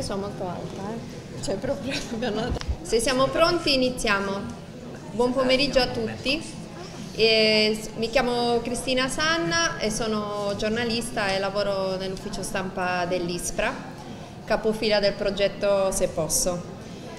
Io sono molto alta, cioè proprio. Se siamo pronti iniziamo. Buon pomeriggio a tutti. Mi chiamo Cristina Sanna e sono giornalista e lavoro nell'ufficio stampa dell'ISPRA, capofila del progetto Se Posso.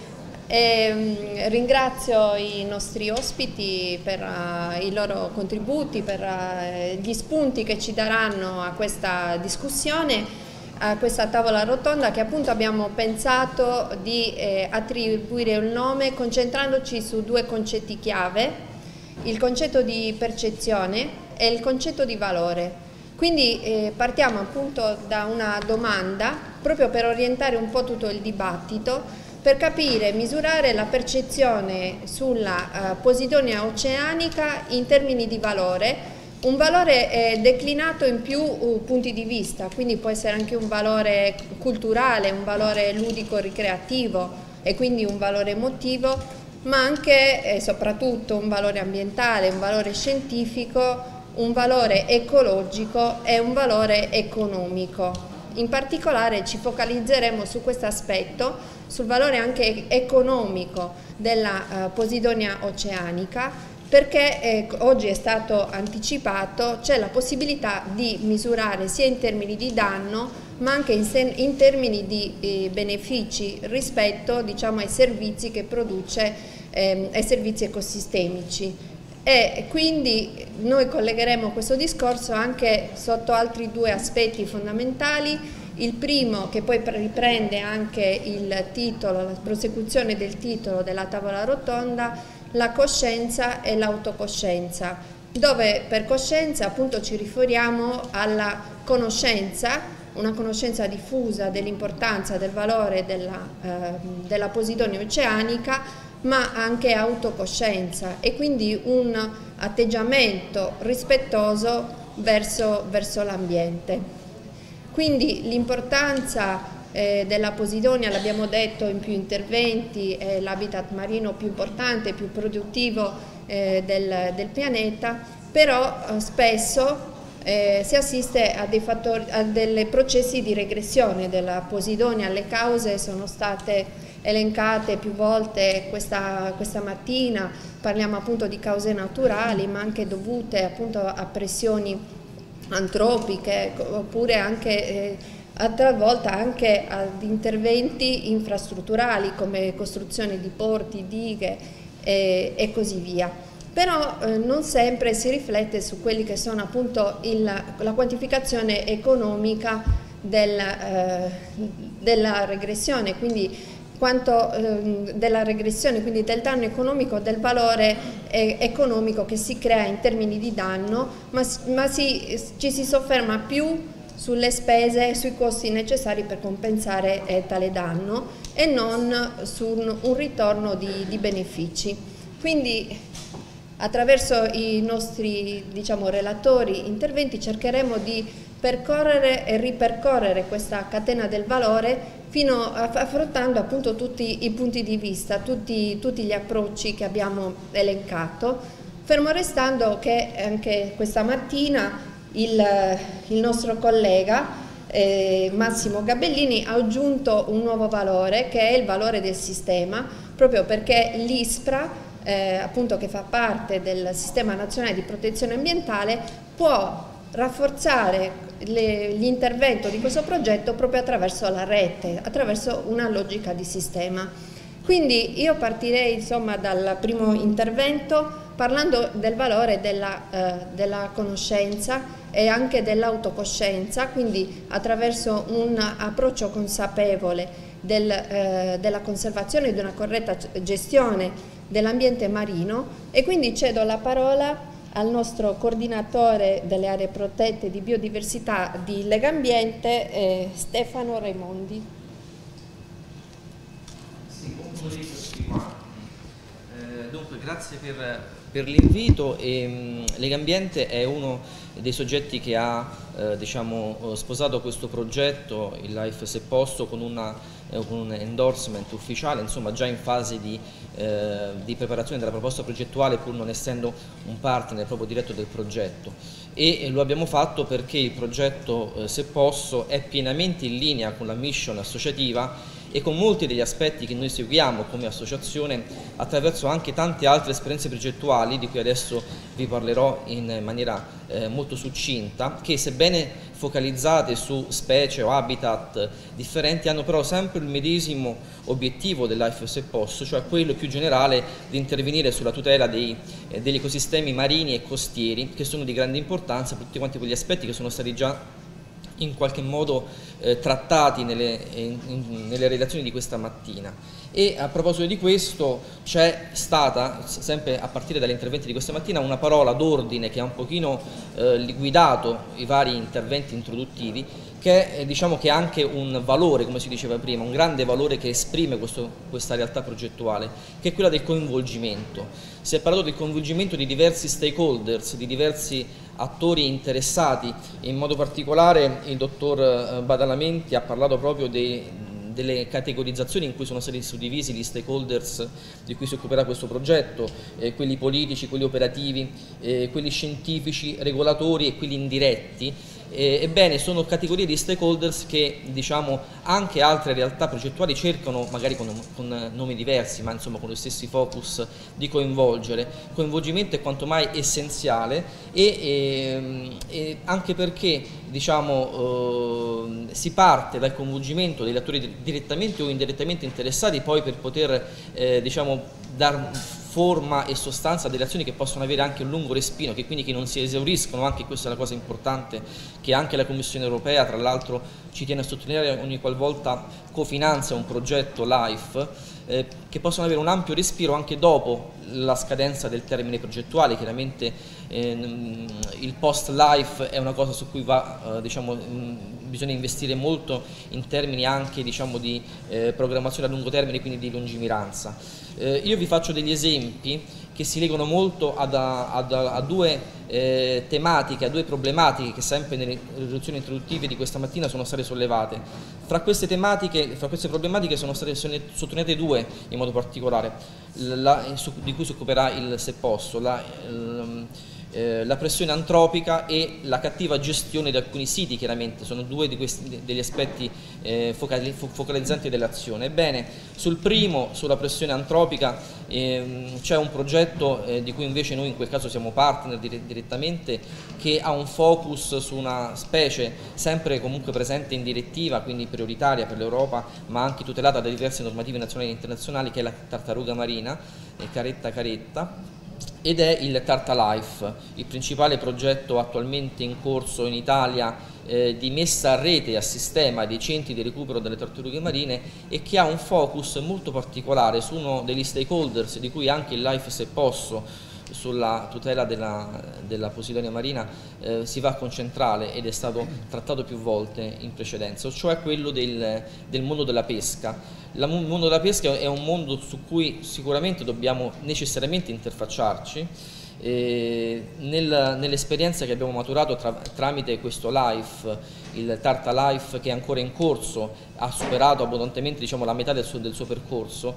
Ringrazio i nostri ospiti per i loro contributi, per gli spunti che ci daranno a questa discussione, a questa tavola rotonda che appunto abbiamo pensato di attribuire un nome concentrandoci su due concetti chiave: il concetto di percezione e il concetto di valore. Quindi partiamo appunto da una domanda proprio per orientare un po' tutto il dibattito, per capire, misurare la percezione sulla Posidonia oceanica in termini di valore, un valore declinato in più punti di vista, quindi può essere anche un valore culturale, un valore ludico-ricreativo e quindi un valore emotivo, ma anche e soprattutto un valore ambientale, un valore scientifico, un valore ecologico e un valore economico. In particolare ci focalizzeremo su questo aspetto, sul valore anche economico della Posidonia oceanica, perché oggi è stato anticipato, c'è la possibilità di misurare sia in termini di danno ma anche in termini di benefici rispetto, diciamo, ai servizi che produce, ai servizi ecosistemici. E quindi noi collegheremo questo discorso anche sotto altri due aspetti fondamentali. Il primo, che poi riprende anche il titolo, la prosecuzione del titolo della tavola rotonda, la coscienza e l'autocoscienza, dove per coscienza appunto ci riferiamo alla conoscenza, una conoscenza diffusa dell'importanza, del valore della Posidonia oceanica, ma anche autocoscienza e quindi un atteggiamento rispettoso verso l'ambiente. Quindi l'importanza della Posidonia, l'abbiamo detto in più interventi, è l'habitat marino più importante, più produttivo del pianeta, però spesso si assiste a dei processi di regressione della Posidonia. Le cause sono state elencate più volte questa mattina, parliamo appunto di cause naturali ma anche dovute appunto a pressioni antropiche oppure anche talvolta anche ad interventi infrastrutturali come costruzione di porti, dighe e così via. Però non sempre si riflette su quelli che sono appunto la quantificazione economica della regressione, quindi della regressione, quindi del danno economico, del valore economico che si crea in termini di danno, ma ci si sofferma più sulle spese, sui costi necessari per compensare tale danno e non su un ritorno di benefici. Quindi attraverso i nostri, diciamo, relatori interventi cercheremo di percorrere e ripercorrere questa catena del valore fino affrontando appunto tutti i punti di vista, tutti gli approcci che abbiamo elencato, fermo restando che anche questa mattina il nostro collega Massimo Gabellini ha aggiunto un nuovo valore che è il valore del sistema, proprio perché l'ISPRA, appunto che fa parte del Sistema Nazionale di Protezione Ambientale, può rafforzare l'intervento di questo progetto proprio attraverso la rete, attraverso una logica di sistema. Quindi io partirei insomma dal primo intervento parlando del valore della conoscenza e anche dell'autocoscienza, quindi attraverso un approccio consapevole della conservazione e di una corretta gestione dell'ambiente marino, e quindi cedo la parola al nostro coordinatore delle aree protette di biodiversità di Legambiente, Stefano Raimondi. Sì, buon pomeriggio a tutti quanti. Dunque, grazie per l'invito. Legambiente è uno dei soggetti che ha diciamo, sposato questo progetto, il Life Se Posso, con una con un endorsement ufficiale, insomma già in fase di preparazione della proposta progettuale, pur non essendo un partner proprio diretto del progetto. E lo abbiamo fatto perché il progetto Se Posso è pienamente in linea con la mission associativa e con molti degli aspetti che noi seguiamo come associazione attraverso anche tante altre esperienze progettuali di cui adesso vi parlerò in maniera molto succinta, che sebbene focalizzate su specie o habitat differenti hanno però sempre il medesimo obiettivo del Life Se Posso, cioè quello più generale di intervenire sulla tutela degli ecosistemi marini e costieri, che sono di grande importanza per tutti quanti quegli aspetti che sono stati già in qualche modo trattati nelle relazioni di questa mattina. E a proposito di questo c'è stata, sempre a partire dagli interventi di questa mattina, una parola d'ordine che ha un pochino guidato i vari interventi introduttivi, che diciamo che ha anche un valore, come si diceva prima, un grande valore che esprime questa realtà progettuale, che è quella del coinvolgimento. Si è parlato del coinvolgimento di diversi stakeholders, di diversi attori interessati, in modo particolare il dottor Badalamenti ha parlato proprio delle categorizzazioni in cui sono stati suddivisi gli stakeholders di cui si occuperà questo progetto, quelli politici, quelli operativi, quelli scientifici, regolatori e quelli indiretti. Ebbene, sono categorie di stakeholders che diciamo anche altre realtà progettuali cercano, magari con nomi diversi, ma insomma con gli stessi focus, di coinvolgere. Coinvolgimento è quanto mai essenziale e anche perché diciamo, si parte dal coinvolgimento degli attori direttamente o indirettamente interessati poi per poter diciamo, dar forma e sostanza delle azioni che possono avere anche un lungo respiro, che quindi che non si esauriscono, anche questa è la cosa importante che anche la Commissione Europea tra l'altro ci tiene a sottolineare ogni qualvolta cofinanzia un progetto LIFE, che possono avere un ampio respiro anche dopo la scadenza del termine progettuale. Chiaramente il post-LIFE è una cosa su cui diciamo, bisogna investire molto in termini anche diciamo, di programmazione a lungo termine, quindi di lungimiranza. Io vi faccio degli esempi che si legano molto a due tematiche, a due problematiche che sempre nelle risoluzioni introduttive di questa mattina sono state sollevate. Fra queste problematiche sono state sottolineate due in modo particolare, di cui si occuperà il Se Posso, la pressione antropica e la cattiva gestione di alcuni siti. Chiaramente sono due degli aspetti focalizzanti dell'azione. Ebbene, sul primo, sulla pressione antropica, c'è un progetto di cui invece noi in quel caso siamo partner direttamente, che ha un focus su una specie sempre comunque presente in direttiva, quindi prioritaria per l'Europa, ma anche tutelata da diverse normative nazionali e internazionali, che è la tartaruga marina, caretta, ed è il TartaLife, il principale progetto attualmente in corso in Italia di messa a rete e a sistema dei centri di recupero delle tartarughe marine, e che ha un focus molto particolare su uno degli stakeholders di cui anche il Life Se Posso, sulla tutela della posidonia marina, si va a concentrare ed è stato trattato più volte in precedenza, cioè quello del mondo della pesca. Il mondo della pesca è un mondo su cui sicuramente dobbiamo necessariamente interfacciarci. Nell'esperienza che abbiamo maturato tramite questo LIFE, il TartaLife, che è ancora in corso, ha superato abbondantemente diciamo, la metà del suo percorso.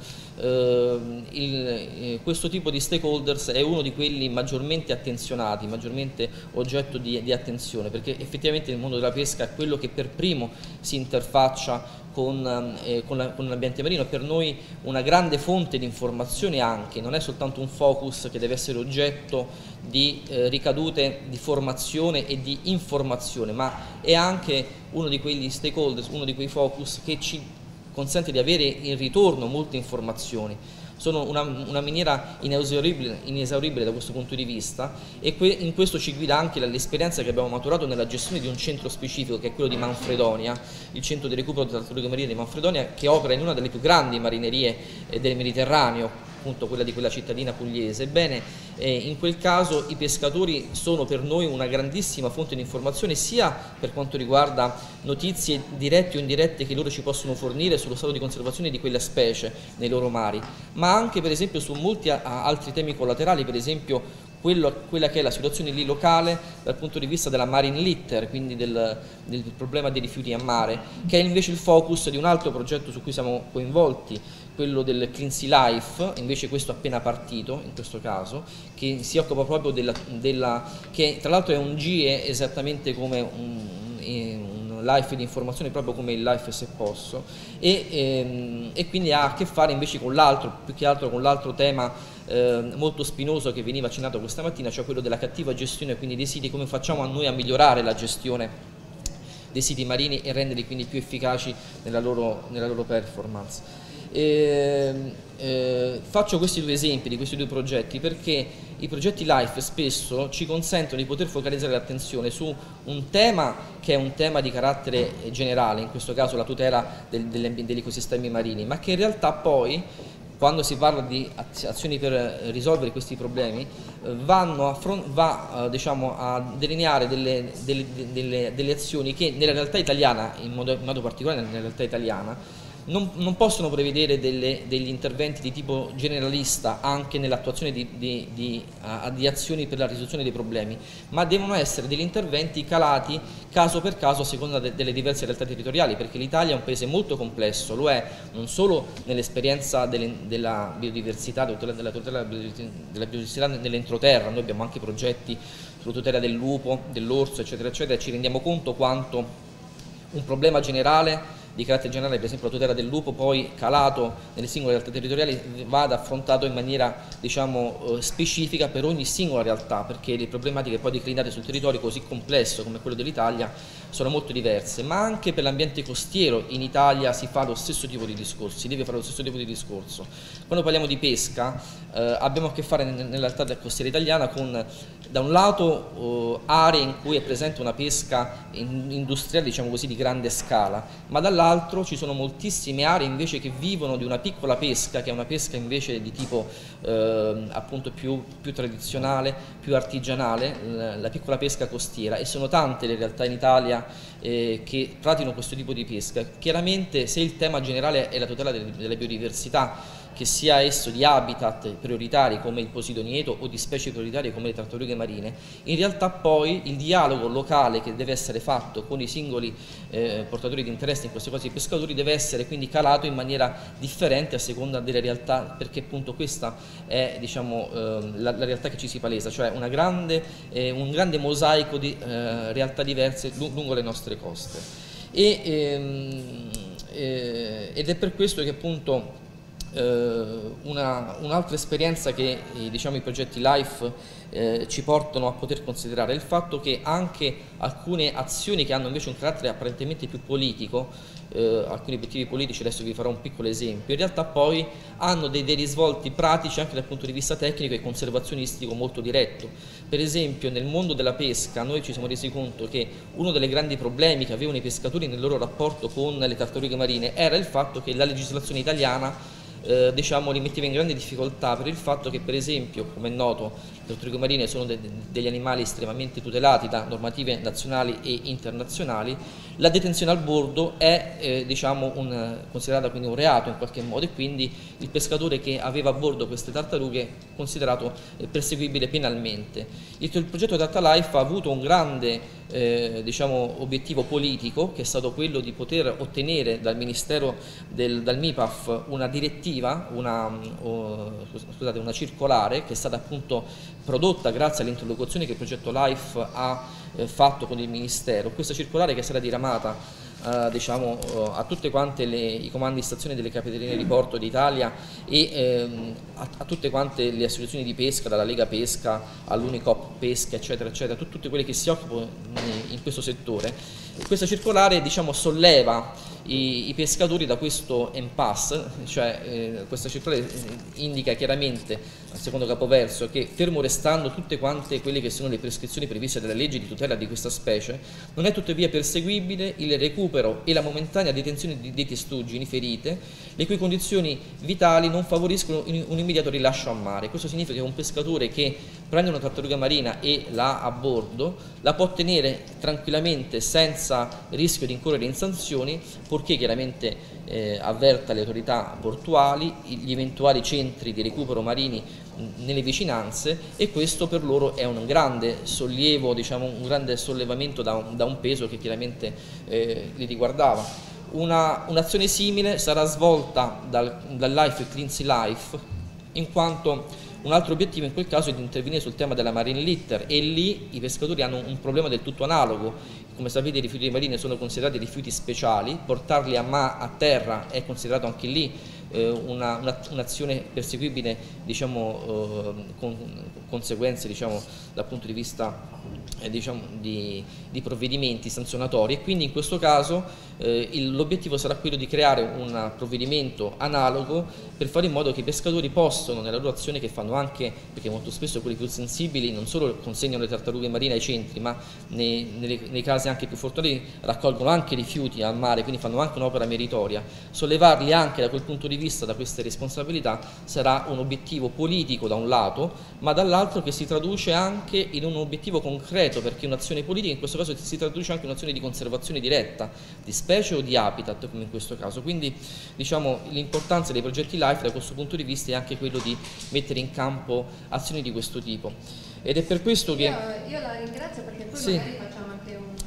Questo tipo di stakeholders è uno di quelli maggiormente attenzionati, maggiormente oggetto di attenzione, perché effettivamente il mondo della pesca è quello che per primo si interfaccia con l'ambiente marino. Per noi una grande fonte di informazione anche, non è soltanto un focus che deve essere oggetto di ricadute di formazione e di informazione, ma è anche uno di quegli stakeholders, uno di quei focus che ci consente di avere in ritorno molte informazioni. Sono una miniera inesauribile da questo punto di vista, e in questo ci guida anche l'esperienza che abbiamo maturato nella gestione di un centro specifico, che è quello di Manfredonia, il centro di recupero delle tartarughe marine di Manfredonia, che opera in una delle più grandi marinerie del Mediterraneo, appunto quella di quella cittadina pugliese. Ebbene, in quel caso i pescatori sono per noi una grandissima fonte di informazione, sia per quanto riguarda notizie dirette o indirette che loro ci possono fornire sullo stato di conservazione di quella specie nei loro mari, ma anche per esempio su molti altri temi collaterali, per esempio quella che è la situazione lì locale dal punto di vista della marine litter, quindi del problema dei rifiuti a mare, che è invece il focus di un altro progetto su cui siamo coinvolti, quello del Clean Sea Life, invece questo appena partito in questo caso, che si occupa proprio che tra l'altro è un GIE esattamente come un life di informazione, proprio come il life se posso, e quindi ha a che fare invece con l'altro, più che altro con l'altro tema molto spinoso che veniva accennato questa mattina, cioè quello della cattiva gestione quindi dei siti, come facciamo noi a migliorare la gestione dei siti marini e renderli quindi più efficaci nella loro performance. Faccio questi due esempi di questi due progetti perché i progetti LIFE spesso ci consentono di poter focalizzare l'attenzione su un tema che è un tema di carattere generale, in questo caso la tutela degli ecosistemi marini, ma che in realtà poi, quando si parla di azioni per risolvere questi problemi, va diciamo, a delineare delle azioni che nella realtà italiana, in modo particolare nella realtà italiana, non possono prevedere degli interventi di tipo generalista anche nell'attuazione di azioni per la risoluzione dei problemi, ma devono essere degli interventi calati caso per caso a seconda delle diverse realtà territoriali, perché l'Italia è un paese molto complesso, lo è non solo nell'esperienza della biodiversità, della tutela della biodiversità nell'entroterra. Noi abbiamo anche progetti sulla tutela del lupo, dell'orso, eccetera, eccetera, e ci rendiamo conto quanto un problema generale di carattere generale, per esempio la tutela del lupo, poi calato nelle singole realtà territoriali, vada affrontato in maniera diciamo, specifica per ogni singola realtà, perché le problematiche poi declinate sul territorio così complesso come quello dell'Italia sono molto diverse, ma anche per l'ambiente costiero in Italia si fa lo stesso tipo di discorso, si deve fare lo stesso tipo di discorso. Quando parliamo di pesca abbiamo a che fare nella realtà costiera italiana con da un lato aree in cui è presente una pesca industriale, diciamo così, di grande scala, ma dall'altro ci sono moltissime aree invece che vivono di una piccola pesca, che è una pesca invece di tipo appunto più tradizionale, più artigianale, la piccola pesca costiera, e sono tante le realtà in Italia che praticano questo tipo di pesca. Chiaramente se il tema generale è la tutela della biodiversità, che sia esso di habitat prioritari come il posidonieto o di specie prioritarie come le tartarughe marine, in realtà poi il dialogo locale che deve essere fatto con i singoli portatori di interesse, in questo caso i pescatori, deve essere quindi calato in maniera differente a seconda delle realtà, perché appunto questa è diciamo, la realtà che ci si palesa, cioè un grande mosaico di realtà diverse lungo le nostre coste. Ed è per questo che appunto un'altra esperienza che diciamo, i progetti LIFE ci portano a poter considerare è il fatto che anche alcune azioni che hanno invece un carattere apparentemente più politico, alcuni obiettivi politici, adesso vi farò un piccolo esempio, in realtà poi hanno dei risvolti pratici anche dal punto di vista tecnico e conservazionistico molto diretto. Per esempio nel mondo della pesca noi ci siamo resi conto che uno dei grandi problemi che avevano i pescatori nel loro rapporto con le tartarughe marine era il fatto che la legislazione italiana diciamo, li metteva in grande difficoltà per il fatto che, per esempio, come è noto, le tartarughe marine sono degli animali estremamente tutelati da normative nazionali e internazionali. La detenzione al bordo è diciamo, considerata quindi un reato in qualche modo, e quindi il pescatore che aveva a bordo queste tartarughe è considerato perseguibile penalmente. Il progetto Tarta Life ha avuto un grande diciamo, obiettivo politico, che è stato quello di poter ottenere dal Ministero, dal MIPAF, una direttiva, una circolare che è stata appunto prodotta grazie all'interlocuzione che il progetto LIFE ha fatto con il Ministero. Questa circolare, che sarà diramata diciamo, a tutte quante i comandi di stazione delle capitanerie di porto d'Italia e a tutte quante le associazioni di pesca, dalla Lega Pesca all'Unicop Pesca, eccetera, eccetera, tutte quelle che si occupano in questo settore. Questa circolare diciamo, solleva i pescatori da questo impasse, cioè questa circolare indica chiaramente al secondo capoverso che, fermo restando tutte quante quelle che sono le prescrizioni previste dalla legge di tutela di questa specie, non è tuttavia perseguibile il recupero e la momentanea detenzione di testuggini ferite, le cui condizioni vitali non favoriscono un immediato rilascio a mare. Questo significa che un pescatore che prende una tartaruga marina e la ha a bordo la può tenere tranquillamente senza rischio di incorrere in sanzioni, purché chiaramente avverta le autorità portuali, gli eventuali centri di recupero marini nelle vicinanze, e questo per loro è un grande sollievo, diciamo, un grande sollevamento da un peso che chiaramente li riguardava. Un'azione simile sarà svolta dal Life Clean Sea Life, in quanto un altro obiettivo in quel caso è di intervenire sul tema della marine litter, e lì i pescatori hanno un problema del tutto analogo. Come sapete, i rifiuti marini sono considerati rifiuti speciali, portarli a terra è considerato anche lì un'azione perseguibile, diciamo, con conseguenze, diciamo, dal punto di vista diciamo, di provvedimenti sanzionatori, e quindi in questo caso l'obiettivo sarà quello di creare un provvedimento analogo per fare in modo che i pescatori possano, nella loro azione che fanno anche, perché molto spesso quelli più sensibili non solo consegnano le tartarughe marine ai centri, ma nei casi anche più fortunati raccolgono anche rifiuti al mare, quindi fanno anche un'opera meritoria. Sollevarli anche da quel punto di vista, da queste responsabilità, sarà un obiettivo politico da un lato, ma dall'altro che si traduce anche in un obiettivo concreto, perché un'azione politica in questo caso si traduce anche in un'azione di conservazione diretta di specie o di habitat, come in questo caso. Quindi, diciamo, l'importanza dei progetti LIFE da questo punto di vista è anche quello di mettere in campo azioni di questo tipo, ed è per questo che io la ringrazio, perché poi sì. magari facciamo anche un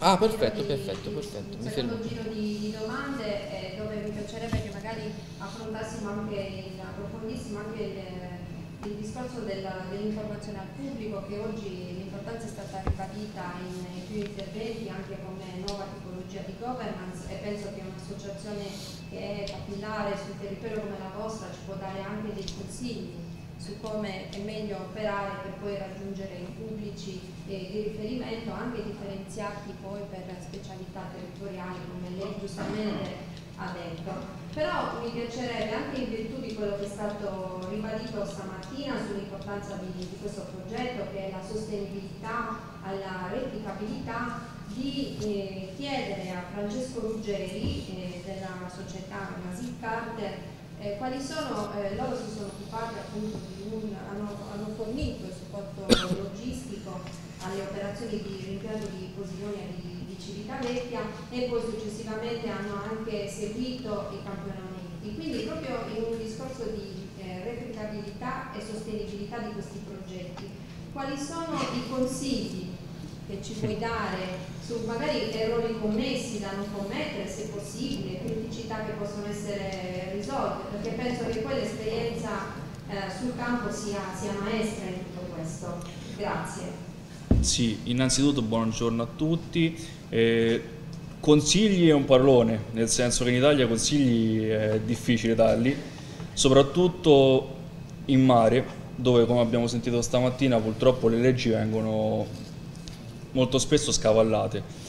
secondo giro di domande, dove mi piacerebbe che magari affrontassimo anche approfondissimo anche il discorso dell'informazione al pubblico, che oggi l'importanza è stata ribadita in più interventi anche come nuova tipologia di governance, e penso che un'associazione che è capillare sul territorio come la vostra ci può dare anche dei consigli su come è meglio operare per poi raggiungere i pubblici di riferimento, anche differenziati poi per specialità territoriali, come lei giustamente ha detto. Però mi piacerebbe, anche in virtù di quello che è stato ribadito stamattina sull'importanza di questo progetto, che è la sostenibilità alla replicabilità, di chiedere a Francesco Ruggeri della società Nasib Carter quali sono, loro si sono occupati appunto hanno fornito il supporto logistico alle operazioni di rimpianto di Posidonia di Civitavecchia, e poi successivamente hanno anche seguito i campionamenti. Quindi proprio in un discorso di replicabilità e sostenibilità di questi progetti, quali sono i consigli che ci puoi dare su magari errori commessi da non commettere, se possibile, criticità che possono essere risolte, perché penso che poi l'esperienza sul campo sia maestra in tutto questo. Grazie. Sì, innanzitutto buongiorno a tutti. Consigli è un parolone, nel senso che in Italia consigli è difficile darli, soprattutto in mare, dove, come abbiamo sentito stamattina, purtroppo le leggi vengono molto spesso scavallate.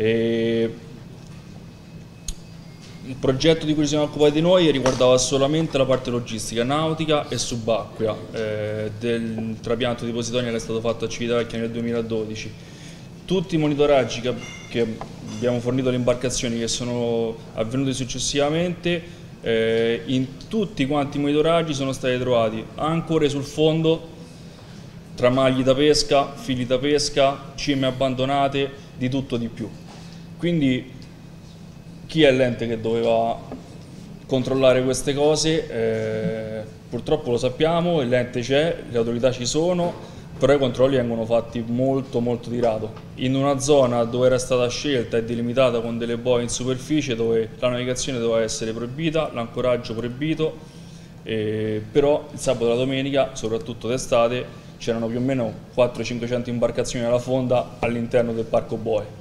Il progetto di cui ci siamo occupati noi riguardava solamente la parte logistica, nautica e subacquea del trapianto di Posidonia che è stato fatto a Civitavecchia nel 2012. Tutti i monitoraggi che abbiamo fornito alle imbarcazioni, che sono avvenuti successivamente, in tutti quanti i monitoraggi sono stati trovati ancore sul fondo, tramagli da pesca, fili da pesca, cime abbandonate, di tutto di più. Quindi chi è l'ente che doveva controllare queste cose? Purtroppo lo sappiamo, l'ente c'è, le autorità ci sono, però i controlli vengono fatti molto di rado. In una zona dove era stata scelta e delimitata con delle boe in superficie, dove la navigazione doveva essere proibita, l'ancoraggio proibito, però il sabato e la domenica, soprattutto d'estate, c'erano più o meno 400-500 imbarcazioni alla fonda all'interno del parco boe.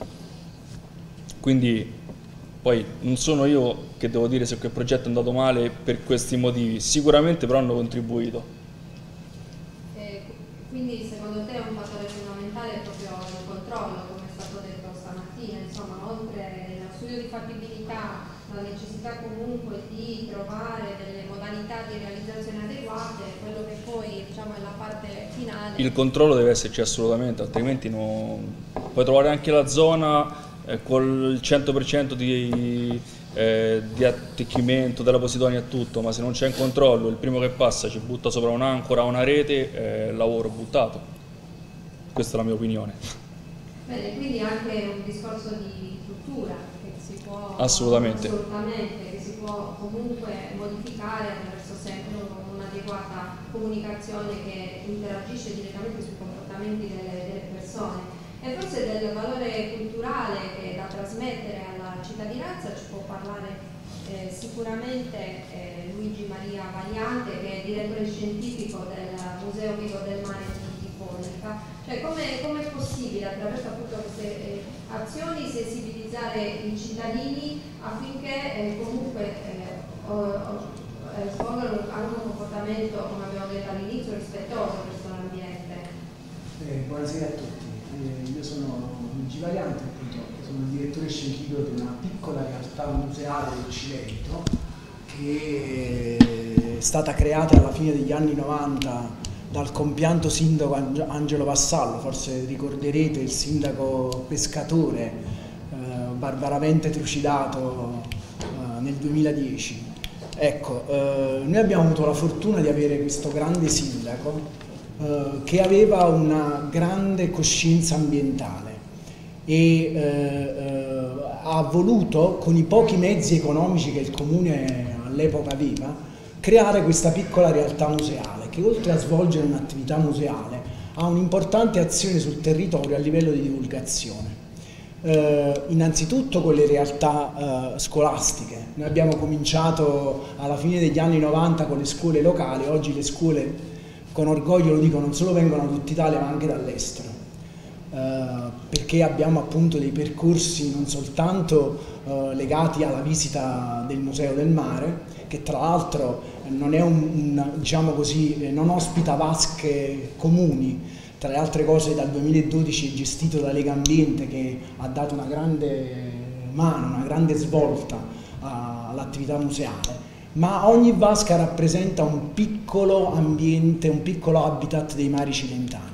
Quindi poi non sono io che devo dire se quel progetto è andato male per questi motivi, sicuramente però hanno contribuito. Quindi secondo te un fattore fondamentale è proprio il controllo, come è stato detto stamattina, insomma, oltre allo studio di fattibilità, la necessità comunque di trovare delle modalità di realizzazione adeguate, quello che poi diciamo è la parte finale. Il controllo deve esserci assolutamente, altrimenti non puoi trovare anche la zona col 100% di attecchimento della Posidonia e tutto, ma se non c'è un controllo, il primo che passa ci butta sopra un'ancora o una rete, lavoro buttato. Questa è la mia opinione. Bene, quindi anche un discorso di cultura che si può assolutamente che si può comunque modificare attraverso sempre un'adeguata comunicazione che interagisce direttamente sui comportamenti delle persone. E forse del valore culturale che da trasmettere alla cittadinanza ci può parlare sicuramente Luigi Maria Vagliante, che è direttore scientifico del Museo Vivo del Mare di Ponica. Cioè, come è possibile attraverso appunto queste azioni sensibilizzare i cittadini affinché comunque svolgano anche un comportamento, come abbiamo detto all'inizio, rispettoso verso l'ambiente? Buonasera a tutti. Io sono Luigi Vagliante, appunto, sono il direttore scientifico di una piccola realtà museale del Cilento che è stata creata alla fine degli anni 90 dal compianto sindaco Angelo Vassallo. Forse ricorderete il sindaco pescatore barbaramente trucidato nel 2010. Ecco, noi abbiamo avuto la fortuna di avere questo grande sindaco che aveva una grande coscienza ambientale e ha voluto, con i pochi mezzi economici che il comune all'epoca aveva, creare questa piccola realtà museale che, oltre a svolgere un'attività museale, ha un'importante azione sul territorio a livello di divulgazione. Innanzitutto con le realtà scolastiche. Noi abbiamo cominciato alla fine degli anni 90 con le scuole locali. Oggi le scuole, con orgoglio lo dico, non solo vengono da tutta Italia ma anche dall'estero, perché abbiamo appunto dei percorsi non soltanto legati alla visita del Museo del Mare, che tra l'altro non è diciamo così, non ospita vasche comuni. Tra le altre cose, dal 2012 è gestito da Lega Ambiente, che ha dato una grande mano, una grande svolta all'attività museale. Ma ogni vasca rappresenta un piccolo ambiente, un piccolo habitat dei mari cilentani.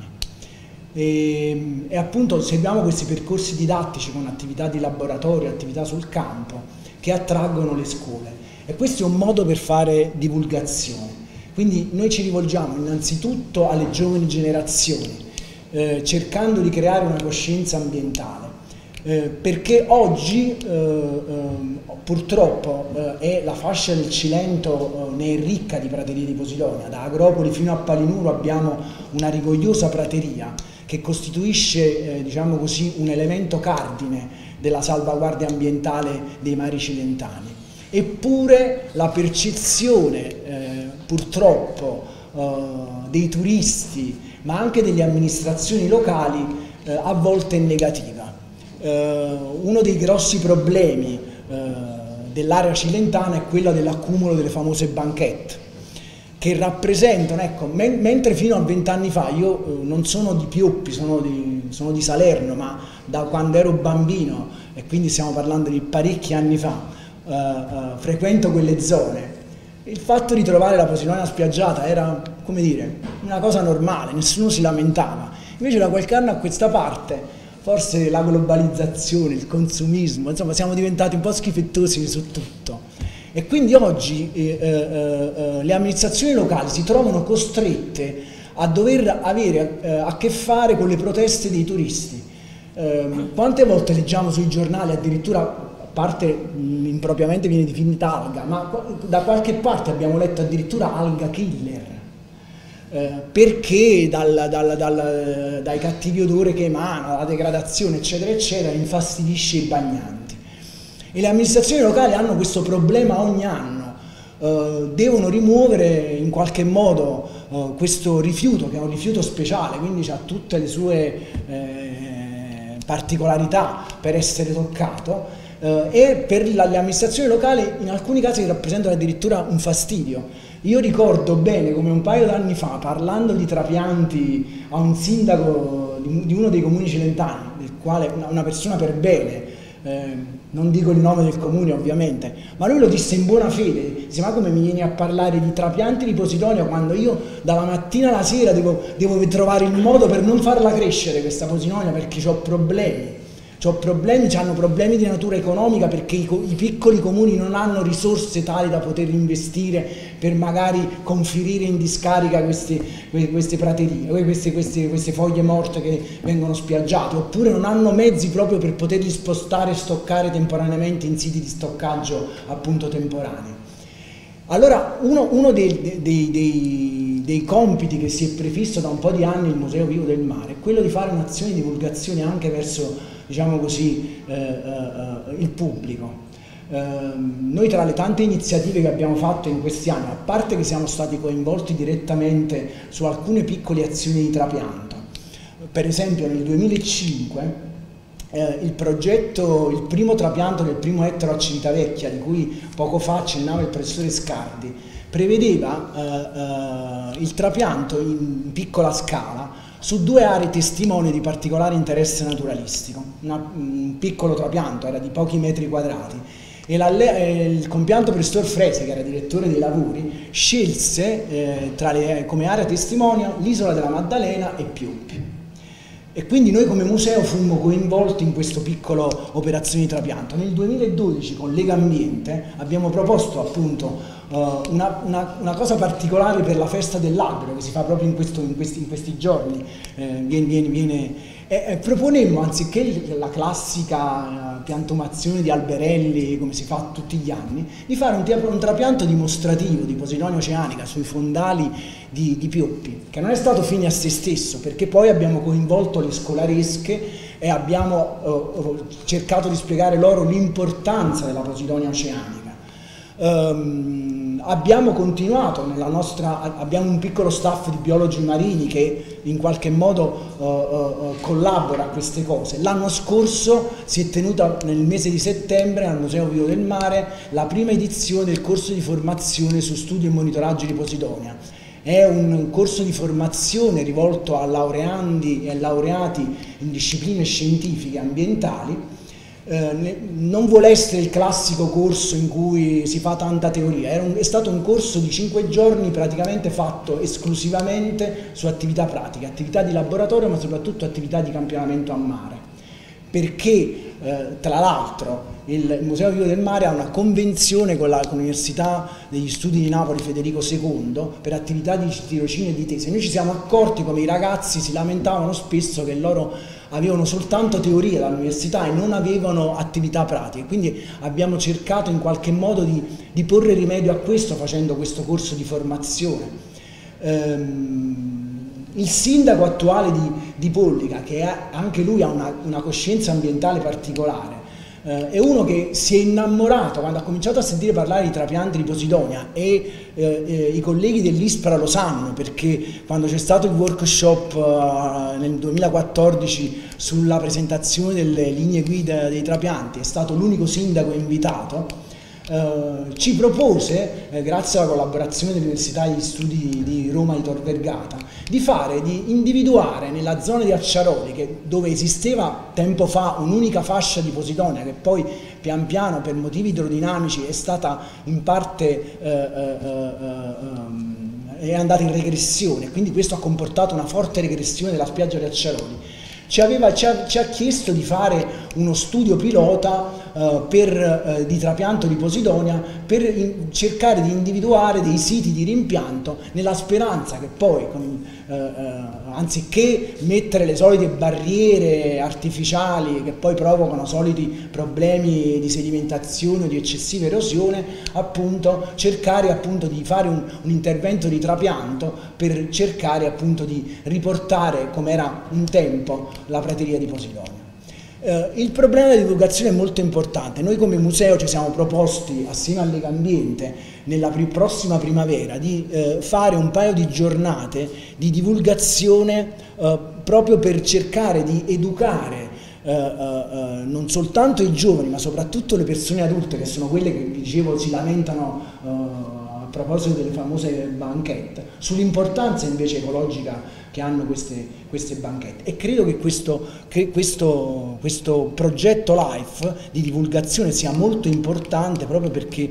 E appunto seguiamo questi percorsi didattici con attività di laboratorio, attività sul campo, che attraggono le scuole. E questo è un modo per fare divulgazione. Quindi noi ci rivolgiamo innanzitutto alle giovani generazioni, cercando di creare una coscienza ambientale. Perché oggi purtroppo la fascia del Cilento ne è ricca di praterie di posidonia. Da Agropoli fino a Palinuro abbiamo una rigogliosa prateria che costituisce diciamo così, un elemento cardine della salvaguardia ambientale dei mari cilentani. Eppure la percezione purtroppo dei turisti ma anche delle amministrazioni locali a volte è negativa. Uno dei grossi problemi dell'area cilentana è quello dell'accumulo delle famose banchette, che rappresentano, ecco, mentre fino a 20 anni fa, io non sono di Pioppi, sono di Salerno, ma da quando ero bambino, e quindi stiamo parlando di parecchi anni fa, frequento quelle zone, il fatto di trovare la posidonia spiaggiata era, come dire, una cosa normale, nessuno si lamentava. Invece da qualche anno a questa parte, forse la globalizzazione, il consumismo, insomma siamo diventati un po' schifettosi su tutto. E quindi oggi le amministrazioni locali si trovano costrette a dover avere a che fare con le proteste dei turisti. Quante volte leggiamo sui giornali, addirittura, a parte impropriamente viene definita alga, ma da qualche parte abbiamo letto addirittura alga killer, perché dai cattivi odori che emana, la degradazione eccetera eccetera, infastidisce i bagnanti. E le amministrazioni locali hanno questo problema ogni anno, devono rimuovere in qualche modo questo rifiuto, che è un rifiuto speciale, quindi ha tutte le sue particolarità per essere toccato, e per le amministrazioni locali in alcuni casi rappresentano addirittura un fastidio. Io ricordo bene come un paio d'anni fa, parlando di trapianti a un sindaco di uno dei comuni cilentani, del quale una persona per bene, non dico il nome del comune ovviamente, ma lui lo disse in buona fede, dice: ma come mi vieni a parlare di trapianti di posidonia quando io dalla mattina alla sera devo trovare il modo per non farla crescere questa posidonia perché ho problemi. hanno problemi di natura economica perché i piccoli comuni non hanno risorse tali da poter investire per magari conferire in discarica queste praterie, queste foglie morte che vengono spiaggiate, oppure non hanno mezzi proprio per poterli spostare e stoccare temporaneamente in siti di stoccaggio appunto temporanei. Allora uno dei compiti che si è prefisso da un po' di anni il Museo Vivo del Mare è quello di fare un'azione di divulgazione anche verso, diciamo così, il pubblico. Noi tra le tante iniziative che abbiamo fatto in questi anni, a parte che siamo stati coinvolti direttamente su alcune piccole azioni di trapianto, per esempio nel 2005 il primo trapianto del primo ettaro a Civitavecchia, di cui poco fa accennava il professore Scardi, prevedeva il trapianto in piccola scala su 2 aree testimoni di particolare interesse naturalistico. Un piccolo trapianto, era di pochi metri quadrati, e il compianto professor Frese, che era direttore dei lavori, scelse come area testimonio l'isola della Maddalena e Pioppi. E quindi noi come museo fummo coinvolti in questo piccolo operazione di trapianto. Nel 2012 con Lega Ambiente abbiamo proposto appunto una cosa particolare per la festa dell'albero che si fa proprio in questi giorni, proponemmo, anziché la classica piantumazione di alberelli come si fa tutti gli anni, di fare un trapianto dimostrativo di Posidonia oceanica sui fondali di Pioppi, che non è stato fine a se stesso, perché poi abbiamo coinvolto le scolaresche e abbiamo cercato di spiegare loro l'importanza della Posidonia oceanica. Abbiamo continuato abbiamo un piccolo staff di biologi marini che in qualche modo collabora a queste cose. L'anno scorso si è tenuta nel mese di settembre al Museo Vivo del Mare la prima edizione del corso di formazione su studio e monitoraggio di Posidonia. È un corso di formazione rivolto a laureandi e laureati in discipline scientifiche ambientali. Non vuole essere il classico corso in cui si fa tanta teoria, è stato un corso di 5 giorni praticamente fatto esclusivamente su attività pratiche, attività di laboratorio, ma soprattutto attività di campionamento a mare, perché tra l'altro il Museo Vivo del Mare ha una convenzione con l'Università degli Studi di Napoli Federico II per attività di tirocinio e di tesi. Noi ci siamo accorti come i ragazzi si lamentavano spesso che loro avevano soltanto teoria dall'università e non avevano attività pratiche, quindi abbiamo cercato in qualche modo di porre rimedio a questo facendo questo corso di formazione. Il sindaco attuale di Pollica, che anche lui ha una coscienza ambientale particolare, è uno che si è innamorato quando ha cominciato a sentire parlare di trapianti di Posidonia, e i colleghi dell'ISPRA lo sanno, perché quando c'è stato il workshop nel 2014 sulla presentazione delle linee guida dei trapianti, è stato l'unico sindaco invitato. Ci propose, grazie alla collaborazione dell'Università degli Studi di Roma di Tor Vergata, di individuare nella zona di Acciaroli, dove esisteva tempo fa un'unica fascia di Posidonia, che poi pian piano per motivi idrodinamici è stata in parte è andata in regressione, quindi questo ha comportato una forte regressione della spiaggia di Acciaroli. Ci ha chiesto di fare uno studio pilota di trapianto di Posidonia per cercare di individuare dei siti di rimpianto, nella speranza che poi, anziché mettere le solite barriere artificiali che poi provocano soliti problemi di sedimentazione o di eccessiva erosione, appunto cercare appunto di fare un intervento di trapianto per cercare appunto di riportare come era un tempo la prateria di Posidonia. Il problema della divulgazione è molto importante. Noi come museo ci siamo proposti, assieme a Lega Ambiente, nella prossima primavera di fare un paio di giornate di divulgazione proprio per cercare di educare non soltanto i giovani, ma soprattutto le persone adulte, che sono quelle che, vi dicevo, si lamentano proposito delle famose banchette, sull'importanza invece ecologica che hanno queste banchette, e credo che questo progetto LIFE di divulgazione sia molto importante proprio perché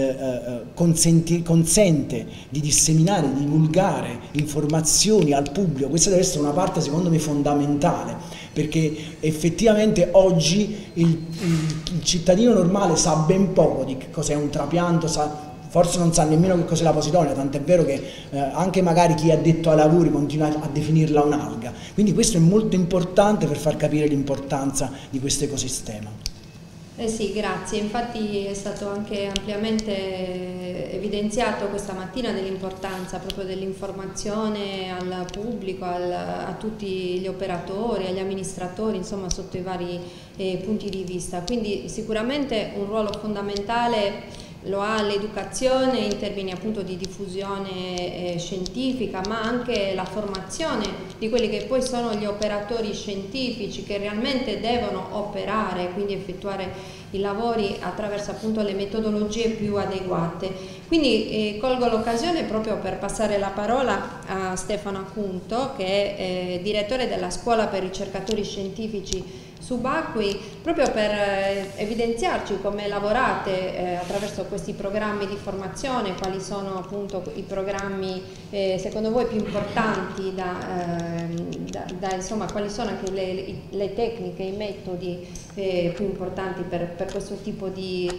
consente di disseminare, di divulgare informazioni al pubblico. Questa deve essere una parte secondo me fondamentale, perché effettivamente oggi il cittadino normale sa ben poco di che cos'è un trapianto, forse non sa nemmeno che cos'è la posidonia, tant'è vero che anche magari chi è addetto ai lavori continua a definirla un'alga. Quindi questo è molto importante per far capire l'importanza di questo ecosistema. Sì, grazie. Infatti è stato anche ampiamente evidenziato questa mattina dell'importanza proprio dell'informazione al pubblico, a tutti gli operatori, agli amministratori, insomma sotto i vari punti di vista. Quindi sicuramente un ruolo fondamentale lo ha l'educazione in termini appunto di diffusione scientifica, ma anche la formazione di quelli che poi sono gli operatori scientifici che realmente devono operare, quindi effettuare i lavori attraverso appunto le metodologie più adeguate. Quindi colgo l'occasione proprio per passare la parola a Stefano Acunto, che è direttore della Scuola per ricercatori scientifici subacquei, proprio per evidenziarci come lavorate attraverso questi programmi di formazione, quali sono appunto i programmi secondo voi più importanti, insomma quali sono anche le tecniche, i metodi più importanti per questo tipo di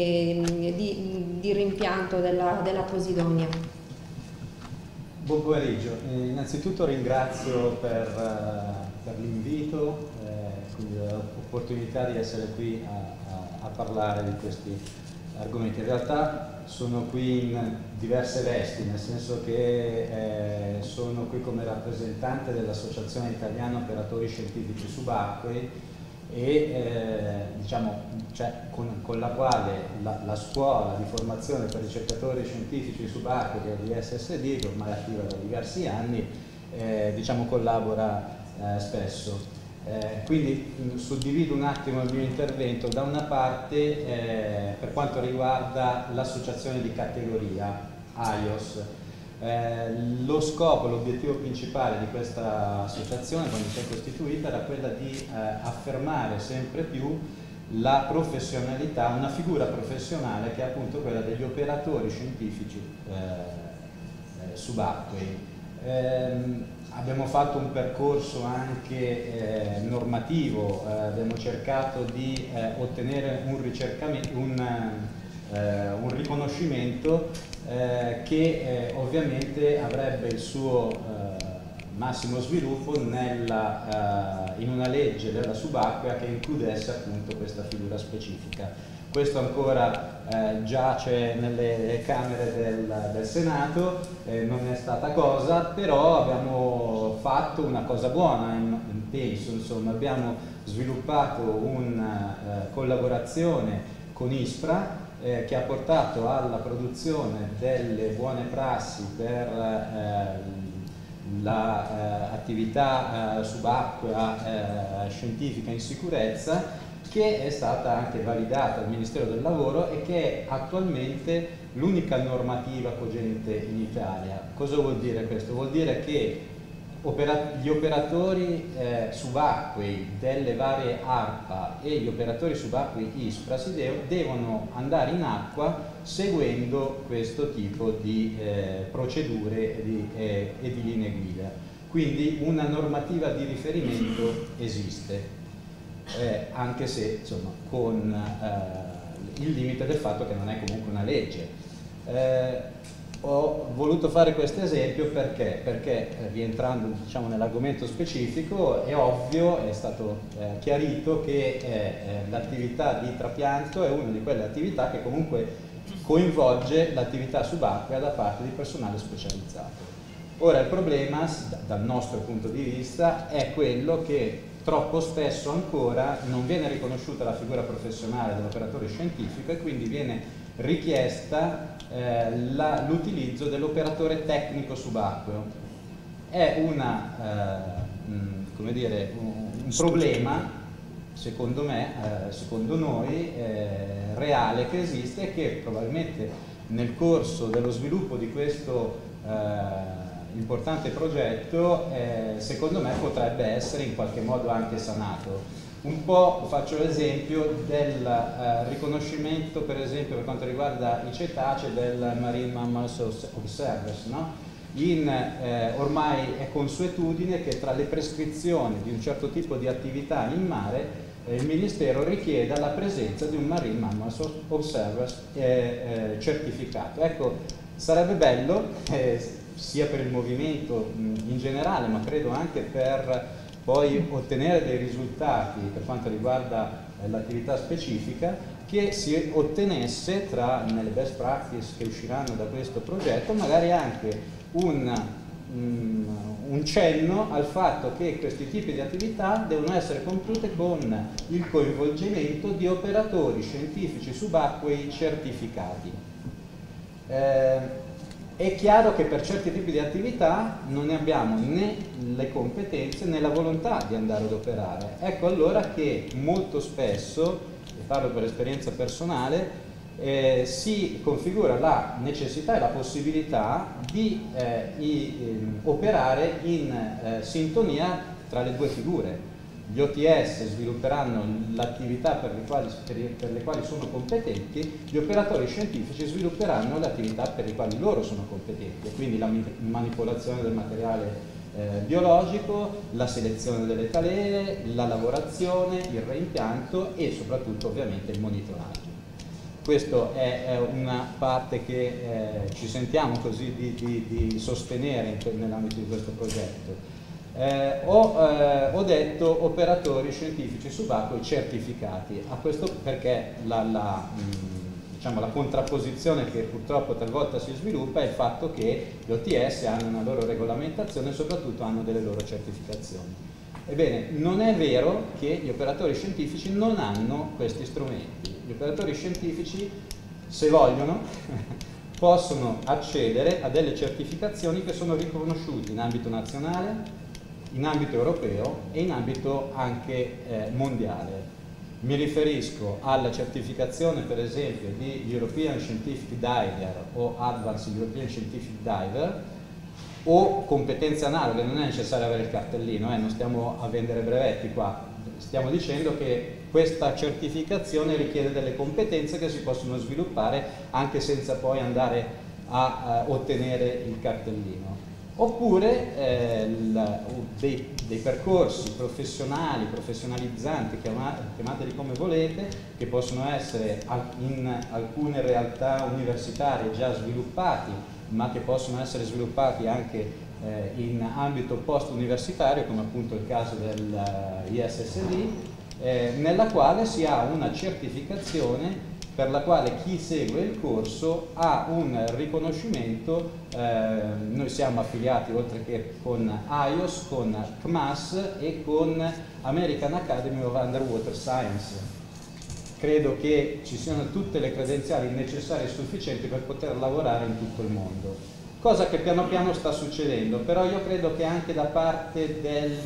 rimpianto della posidonia. Buon pomeriggio, innanzitutto ringrazio per l'invito, quindi l'opportunità di essere qui a parlare di questi argomenti. In realtà sono qui in diverse vesti, nel senso che sono qui come rappresentante dell'Associazione Italiana Operatori Scientifici Subacquei e diciamo, con la quale la scuola di formazione per ricercatori scientifici subacquei di SSD, ormai attiva da diversi anni, diciamo, collabora spesso. Quindi suddivido un attimo il mio intervento. Da una parte per quanto riguarda l'associazione di categoria AIOS, lo scopo, l'obiettivo principale di questa associazione quando si è costituita era quella di affermare sempre più la professionalità, una figura professionale che è appunto quella degli operatori scientifici subacquei. Abbiamo fatto un percorso anche normativo, abbiamo cercato di ottenere un riconoscimento che ovviamente avrebbe il suo massimo sviluppo in una legge della subacquea che includesse appunto questa figura specifica. Questo ancora giace nelle Camere del Senato, non è stata cosa, però abbiamo fatto una cosa buona, penso, insomma, abbiamo sviluppato una collaborazione con ISPRA che ha portato alla produzione delle buone prassi per l'attività subacquea scientifica in sicurezza, che è stata anche validata dal Ministero del Lavoro e che è attualmente l'unica normativa cogente in Italia. Cosa vuol dire questo? Vuol dire che gli operatori subacquei delle varie ARPA e gli operatori subacquei ISPRA devono andare in acqua seguendo questo tipo di procedure e di linee guida. Quindi una normativa di riferimento esiste. Anche se insomma con il limite del fatto che non è comunque una legge. Ho voluto fare questo esempio perché rientrando, diciamo, nell'argomento specifico, è ovvio, è stato chiarito che l'attività di trapianto è una di quelle attività che comunque coinvolge l'attività subacquea da parte di personale specializzato. Ora il problema dal nostro punto di vista è quello che troppo spesso ancora non viene riconosciuta la figura professionale dell'operatore scientifico e quindi viene richiesta l'utilizzo dell'operatore tecnico subacqueo. È come dire, un problema, secondo me, secondo noi, reale, che esiste e che probabilmente nel corso dello sviluppo di questo importante progetto, secondo me potrebbe essere in qualche modo anche sanato. Un po' faccio l'esempio del riconoscimento, per esempio per quanto riguarda i cetacei, del Marine Mammals Observers, no? Ormai è consuetudine che tra le prescrizioni di un certo tipo di attività in mare il Ministero richieda la presenza di un Marine Mammals Observers certificato. Ecco, sarebbe bello, sia per il movimento in generale, ma credo anche per poi ottenere dei risultati per quanto riguarda l'attività specifica, che si ottenesse nelle best practice che usciranno da questo progetto magari anche un cenno al fatto che questi tipi di attività devono essere compiute con il coinvolgimento di operatori scientifici subacquei certificati. È chiaro che per certi tipi di attività non ne abbiamo né le competenze né la volontà di andare ad operare. Ecco allora che molto spesso, e parlo per esperienza personale, si configura la necessità e la possibilità di operare in sintonia tra le due figure. Gli OTS svilupperanno l'attività per le quali sono competenti, gli operatori scientifici svilupperanno le attività per le quali loro sono competenti, quindi la manipolazione del materiale biologico, la selezione delle talee, la lavorazione, il reimpianto e soprattutto ovviamente il monitoraggio. Questa è una parte che ci sentiamo così di sostenere nell'ambito di questo progetto. Ho detto operatori scientifici subacquei certificati, a questo perché diciamo, la contrapposizione che purtroppo talvolta si sviluppa è il fatto che gli OTS hanno una loro regolamentazione e soprattutto hanno delle loro certificazioni. Ebbene, non è vero che gli operatori scientifici non hanno questi strumenti. Gli operatori scientifici, se vogliono, possono accedere a delle certificazioni che sono riconosciute in ambito nazionale, in ambito europeo e in ambito anche mondiale. Mi riferisco alla certificazione per esempio di European Scientific Diver o Advanced European Scientific Diver, o competenze analoghe. Non è necessario avere il cartellino, non stiamo a vendere brevetti qua, stiamo dicendo che questa certificazione richiede delle competenze che si possono sviluppare anche senza poi andare a ottenere il cartellino. Oppure dei percorsi professionali, professionalizzanti, chiamateli come volete, che possono essere in alcune realtà universitarie già sviluppati, ma che possono essere sviluppati anche in ambito post-universitario, come appunto il caso dell'ISSD, nella quale si ha una certificazione per la quale chi segue il corso ha un riconoscimento. Noi siamo affiliati oltre che con AIOS, con CMAS e con American Academy of Underwater Science. Credo che ci siano tutte le credenziali necessarie e sufficienti per poter lavorare in tutto il mondo, cosa che piano piano sta succedendo, però io credo che anche da parte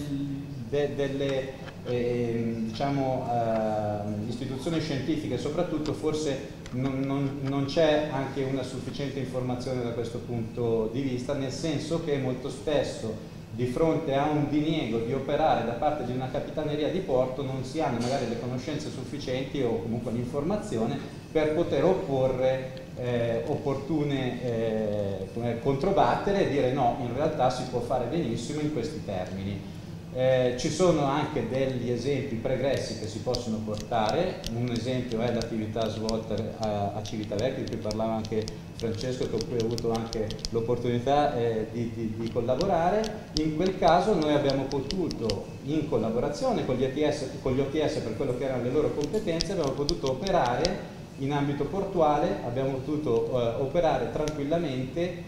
delle diciamo, istituzioni scientifiche soprattutto forse non c'è anche una sufficiente informazione da questo punto di vista, nel senso che molto spesso di fronte a un diniego di operare da parte di una capitaneria di porto non si hanno magari le conoscenze sufficienti o comunque l'informazione per poter opporre opportune controbattere e dire no, in realtà si può fare benissimo in questi termini. Ci sono anche degli esempi pregressi che si possono portare. Un esempio è l'attività svolta a Civitavecchia, di cui parlava anche Francesco, con cui ho avuto anche l'opportunità di collaborare. In quel caso noi abbiamo potuto, in collaborazione con gli OTS per quello che erano le loro competenze, abbiamo potuto operare in ambito portuale, abbiamo potuto operare tranquillamente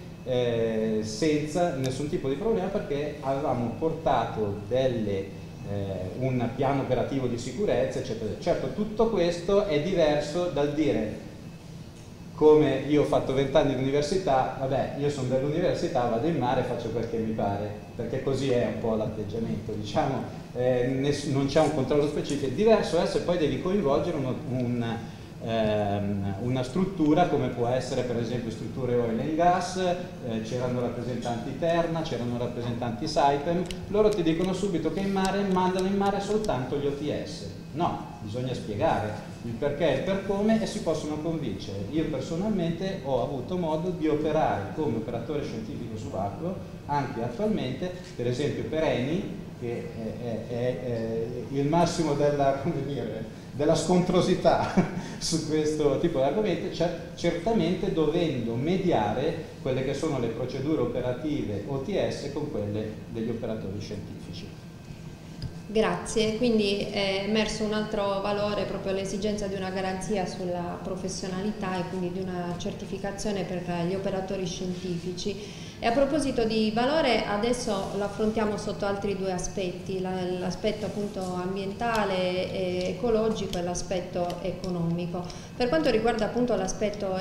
senza nessun tipo di problema, perché avevamo portato un piano operativo di sicurezza, eccetera. Certo, tutto questo è diverso dal dire, come io ho fatto 20 anni di università, vabbè, io sono dell'università, vado in mare e faccio quel che mi pare, perché così è un po' l'atteggiamento, diciamo, non c'è un controllo specifico. È diverso se poi devi coinvolgere una struttura come può essere per esempio strutture oil and gas, c'erano rappresentanti Terna, c'erano rappresentanti Saipem, loro ti dicono subito che in mare mandano in mare soltanto gli OTS. No, bisogna spiegare il perché e il per come e si possono convincere. Io personalmente ho avuto modo di operare come operatore scientifico subacqueo anche attualmente, per esempio per Eni, che è il massimo della, come dire, della scontrosità su questo tipo di argomenti, certamente dovendo mediare quelle che sono le procedure operative OTS con quelle degli operatori scientifici. Grazie, quindi è emerso un altro valore, proprio l'esigenza di una garanzia sulla professionalità e quindi di una certificazione per gli operatori scientifici. E a proposito di valore, adesso lo affrontiamo sotto altri due aspetti, l'aspetto appunto ambientale e ecologico e l'aspetto economico. Per quanto riguarda appunto l'aspetto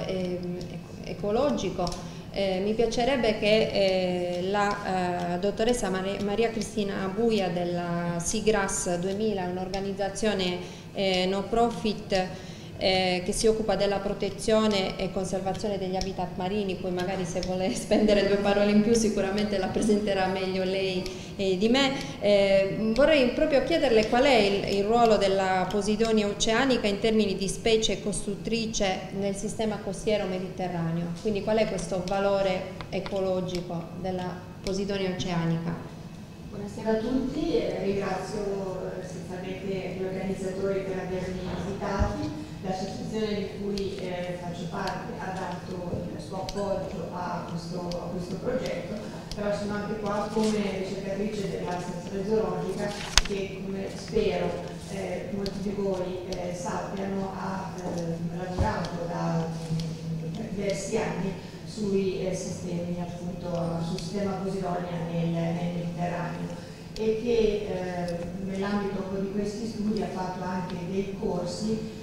ecologico, mi piacerebbe che la dottoressa Maria Cristina Buia della Seagrass 2000, un'organizzazione no profit che si occupa della protezione e conservazione degli habitat marini, poi magari se vuole spendere due parole in più sicuramente la presenterà meglio lei di me. Vorrei proprio chiederle qual è il ruolo della Posidonia oceanica in termini di specie costruttrice nel sistema costiero mediterraneo, quindi qual è questo valore ecologico della Posidonia oceanica? Buonasera a tutti, ringrazio essenzialmente gli organizzatori per avermi invitati. L'associazione di cui faccio parte ha dato il suo appoggio a questo progetto, però sono anche qua come ricercatrice della stazione zoologica che, come spero molti di voi sappiano, ha lavorato da diversi anni sui sistemi, appunto sul sistema Posidonia nel Mediterraneo, e che nell'ambito di questi studi ha fatto anche dei corsi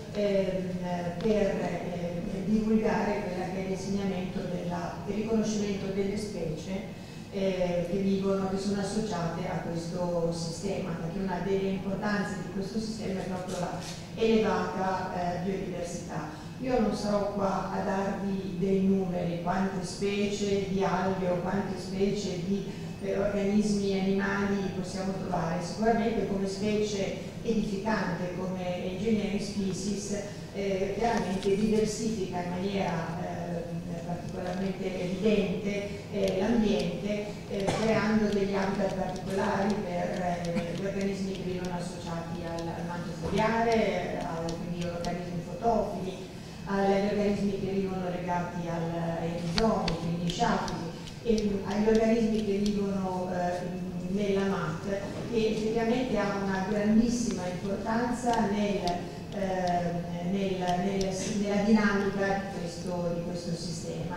per divulgare quella che è l'insegnamento del riconoscimento delle specie che sono associate a questo sistema, perché una delle importanze di questo sistema è proprio la elevata biodiversità. Io non sarò qua a darvi dei numeri, quante specie di alghe o quante specie di organismi animali possiamo trovare. Sicuramente come specie edificante, come engineering species, chiaramente diversifica in maniera particolarmente evidente l'ambiente, creando degli habitat particolari per gli organismi che vivono associati al manto foliare, quindi organismi fotofili, agli organismi che vivono legati ai rizomi, quindi sciafici, e agli organismi che vivono nella MAT, che effettivamente ha una grandissima importanza nella dinamica di questo sistema.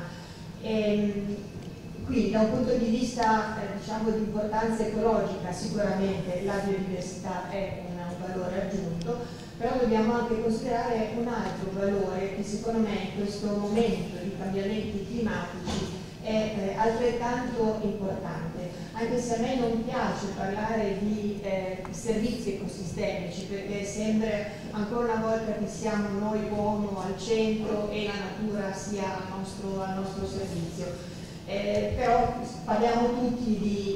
Quindi da un punto di vista diciamo di importanza ecologica sicuramente la biodiversità è un valore aggiunto, però dobbiamo anche considerare un altro valore che secondo me in questo momento di cambiamenti climatici è altrettanto importante, anche se a me non piace parlare di servizi ecosistemici, perché sembra ancora una volta che siamo noi uomo al centro e la natura sia al nostro servizio. Però parliamo tutti di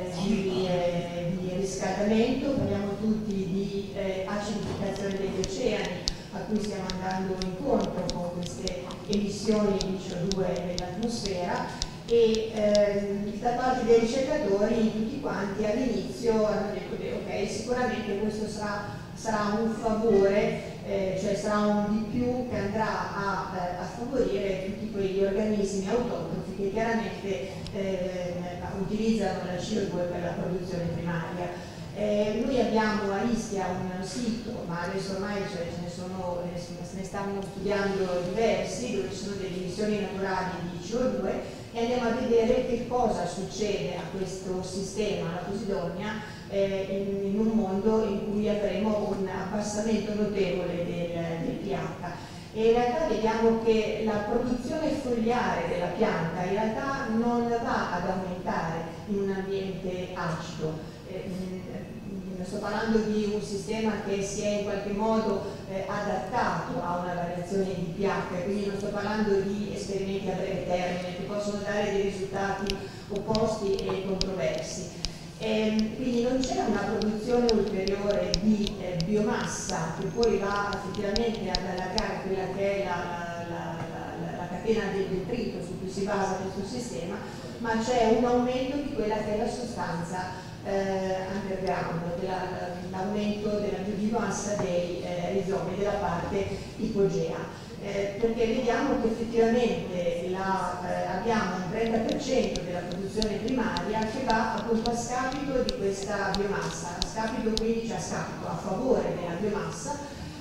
riscaldamento, parliamo tutti di acidificazione degli oceani, a cui stiamo andando incontro con queste emissioni di CO2 nell'atmosfera, e da parte dei ricercatori tutti quanti all'inizio hanno detto che ok, sicuramente questo sarà un favore, cioè sarà un di più che andrà a favorire tutti quegli organismi autotrofi che chiaramente utilizzano la CO2 per la produzione primaria. Noi abbiamo a Ischia un sito, ma adesso ormai se ne stanno studiando diversi, dove ci sono delle emissioni naturali di CO2, e andiamo a vedere che cosa succede a questo sistema, la Posidonia, in un mondo in cui avremo un abbassamento notevole del pH. E in realtà vediamo che la produzione fogliare della pianta in realtà non va ad aumentare in un ambiente acido. sto parlando di un sistema che si è in qualche modo adattato a una variazione di pH, quindi non sto parlando di esperimenti a breve termine che possono dare dei risultati opposti e controversi. Quindi non c'è una produzione ulteriore di biomassa che poi va effettivamente ad allargare quella che è la catena del detrito su cui si basa questo sistema, ma c'è un aumento di quella che è la sostanza underground, l'aumento della biomassa dei rizomi della parte ipogea. Perché vediamo che effettivamente abbiamo un 30% della produzione primaria che va appunto a scapito di questa biomassa, a scapito quindi, cioè a favore della biomassa,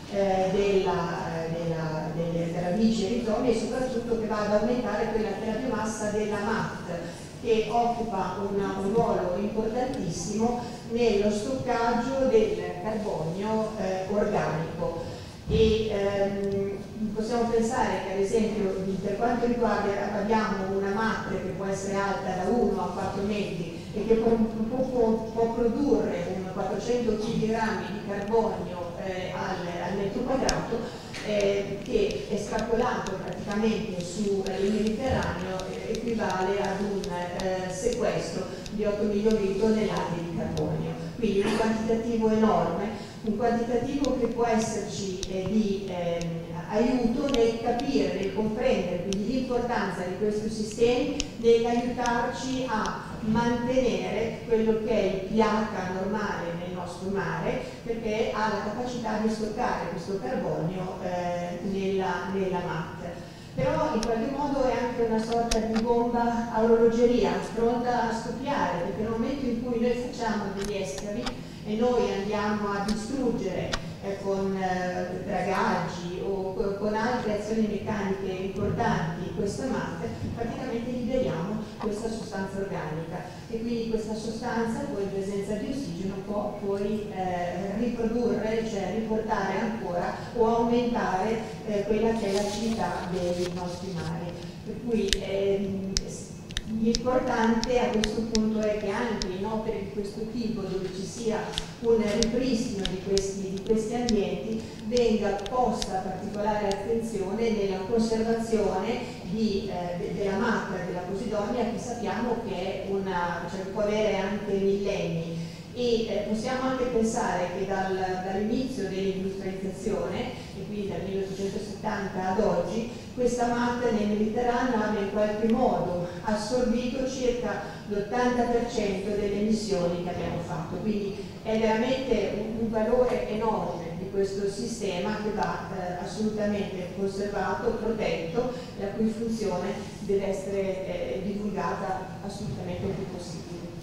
delle radici e rizomi, e soprattutto che va ad aumentare quella che è la biomassa della MAT, che occupa un ruolo importantissimo nello stoccaggio del carbonio organico. E possiamo pensare che ad esempio per quanto riguarda abbiamo una MAT che può essere alta da 1 a 4 metri e che può produrre 400 kg di carbonio al metro quadrato, che estrapolato praticamente sul Mediterraneo equivale ad un sequestro di 8 milioni di tonnellate di carbonio. Quindi un quantitativo enorme, un quantitativo che può esserci di aiuto nel capire, nel comprendere quindi l'importanza di questi sistemi, nell'aiutarci a mantenere quello che è il pH normale nel nostro mare, perché ha la capacità di stoccare questo carbonio nella MAT. Però in qualche modo è anche una sorta di bomba a orologeria, pronta a scoppiare, perché nel momento in cui noi facciamo degli escavi e noi andiamo a distruggere con dragaggi o con altre azioni meccaniche importanti questa MAT, praticamente liberiamo questa sostanza organica, e quindi questa sostanza poi in presenza di ossigeno può poi riprodurre, cioè riportare ancora o aumentare quella che è l'acidità dei nostri mari. Per cui l'importante a questo punto è che anche in opere di questo tipo, dove ci sia un ripristino di questi ambienti, venga posta particolare attenzione nella conservazione della MAT della Posidonia, che sappiamo che è cioè può avere anche millenni. E possiamo anche pensare che dall'inizio dell'industrializzazione, e quindi dal 1870 ad oggi, questa MAT nel Mediterraneo abbia in qualche modo assorbito circa l'80% delle emissioni che abbiamo fatto. Quindi è veramente un valore enorme di questo sistema che va assolutamente conservato, protetto, la cui funzione deve essere divulgata assolutamente il più possibile.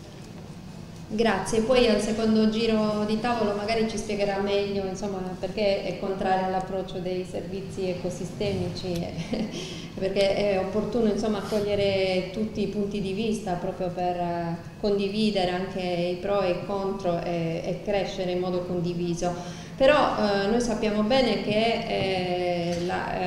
Grazie, poi al secondo giro di tavolo magari ci spiegherà meglio, insomma, perché è contrario all'approccio dei servizi ecosistemici, perché è opportuno, insomma, accogliere tutti i punti di vista proprio per condividere anche i pro e i contro e crescere in modo condiviso. Però noi sappiamo bene che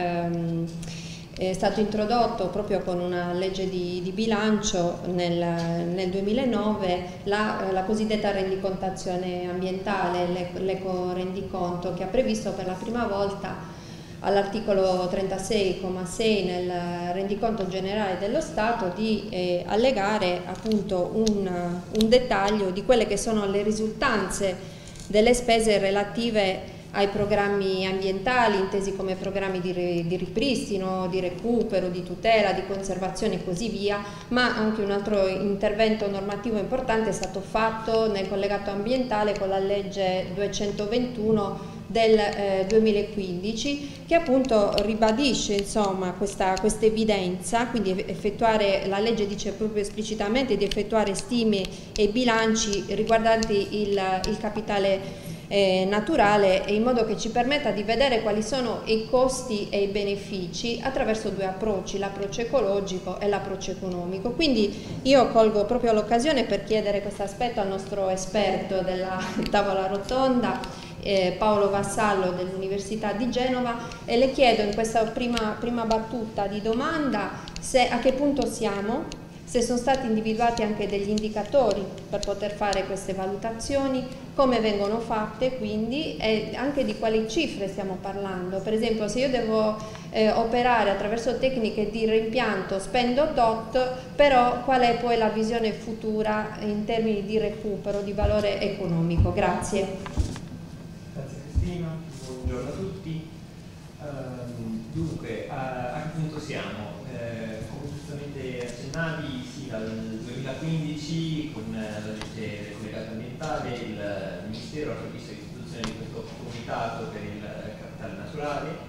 è stato introdotto proprio con una legge di bilancio nel 2009 la cosiddetta rendicontazione ambientale, l'eco-rendiconto, che ha previsto per la prima volta all'articolo 36,6 nel rendiconto generale dello Stato di allegare appunto un dettaglio di quelle che sono le risultanze delle spese relative ai programmi ambientali, intesi come programmi di ripristino, di recupero, di tutela, di conservazione e così via, ma anche un altro intervento normativo importante è stato fatto nel collegato ambientale con la legge 221 del 2015, che appunto ribadisce, insomma, questa evidenza. Quindi la legge dice proprio esplicitamente di effettuare stime e bilanci riguardanti il capitale naturale, in modo che ci permetta di vedere quali sono i costi e i benefici attraverso due approcci, l'approccio ecologico e l'approccio economico. Quindi io colgo proprio l'occasione per chiedere questo aspetto al nostro esperto della tavola rotonda, Paolo Vassallo dell'Università di Genova, e le chiedo in questa prima battuta di domanda a che punto siamo, se sono stati individuati anche degli indicatori per poter fare queste valutazioni, come vengono fatte quindi e anche di quali cifre stiamo parlando. Per esempio, se io devo operare attraverso tecniche di reimpianto spendo tot, però qual è poi la visione futura in termini di recupero, di valore economico? Grazie. Grazie Cristina, buongiorno a tutti. Dunque, a che punto siamo? Come giustamente accennavi, sì, dal 2015 con la legge collegata ambientale il Ministero ha previsto l'istituzione di questo comitato per il capitale naturale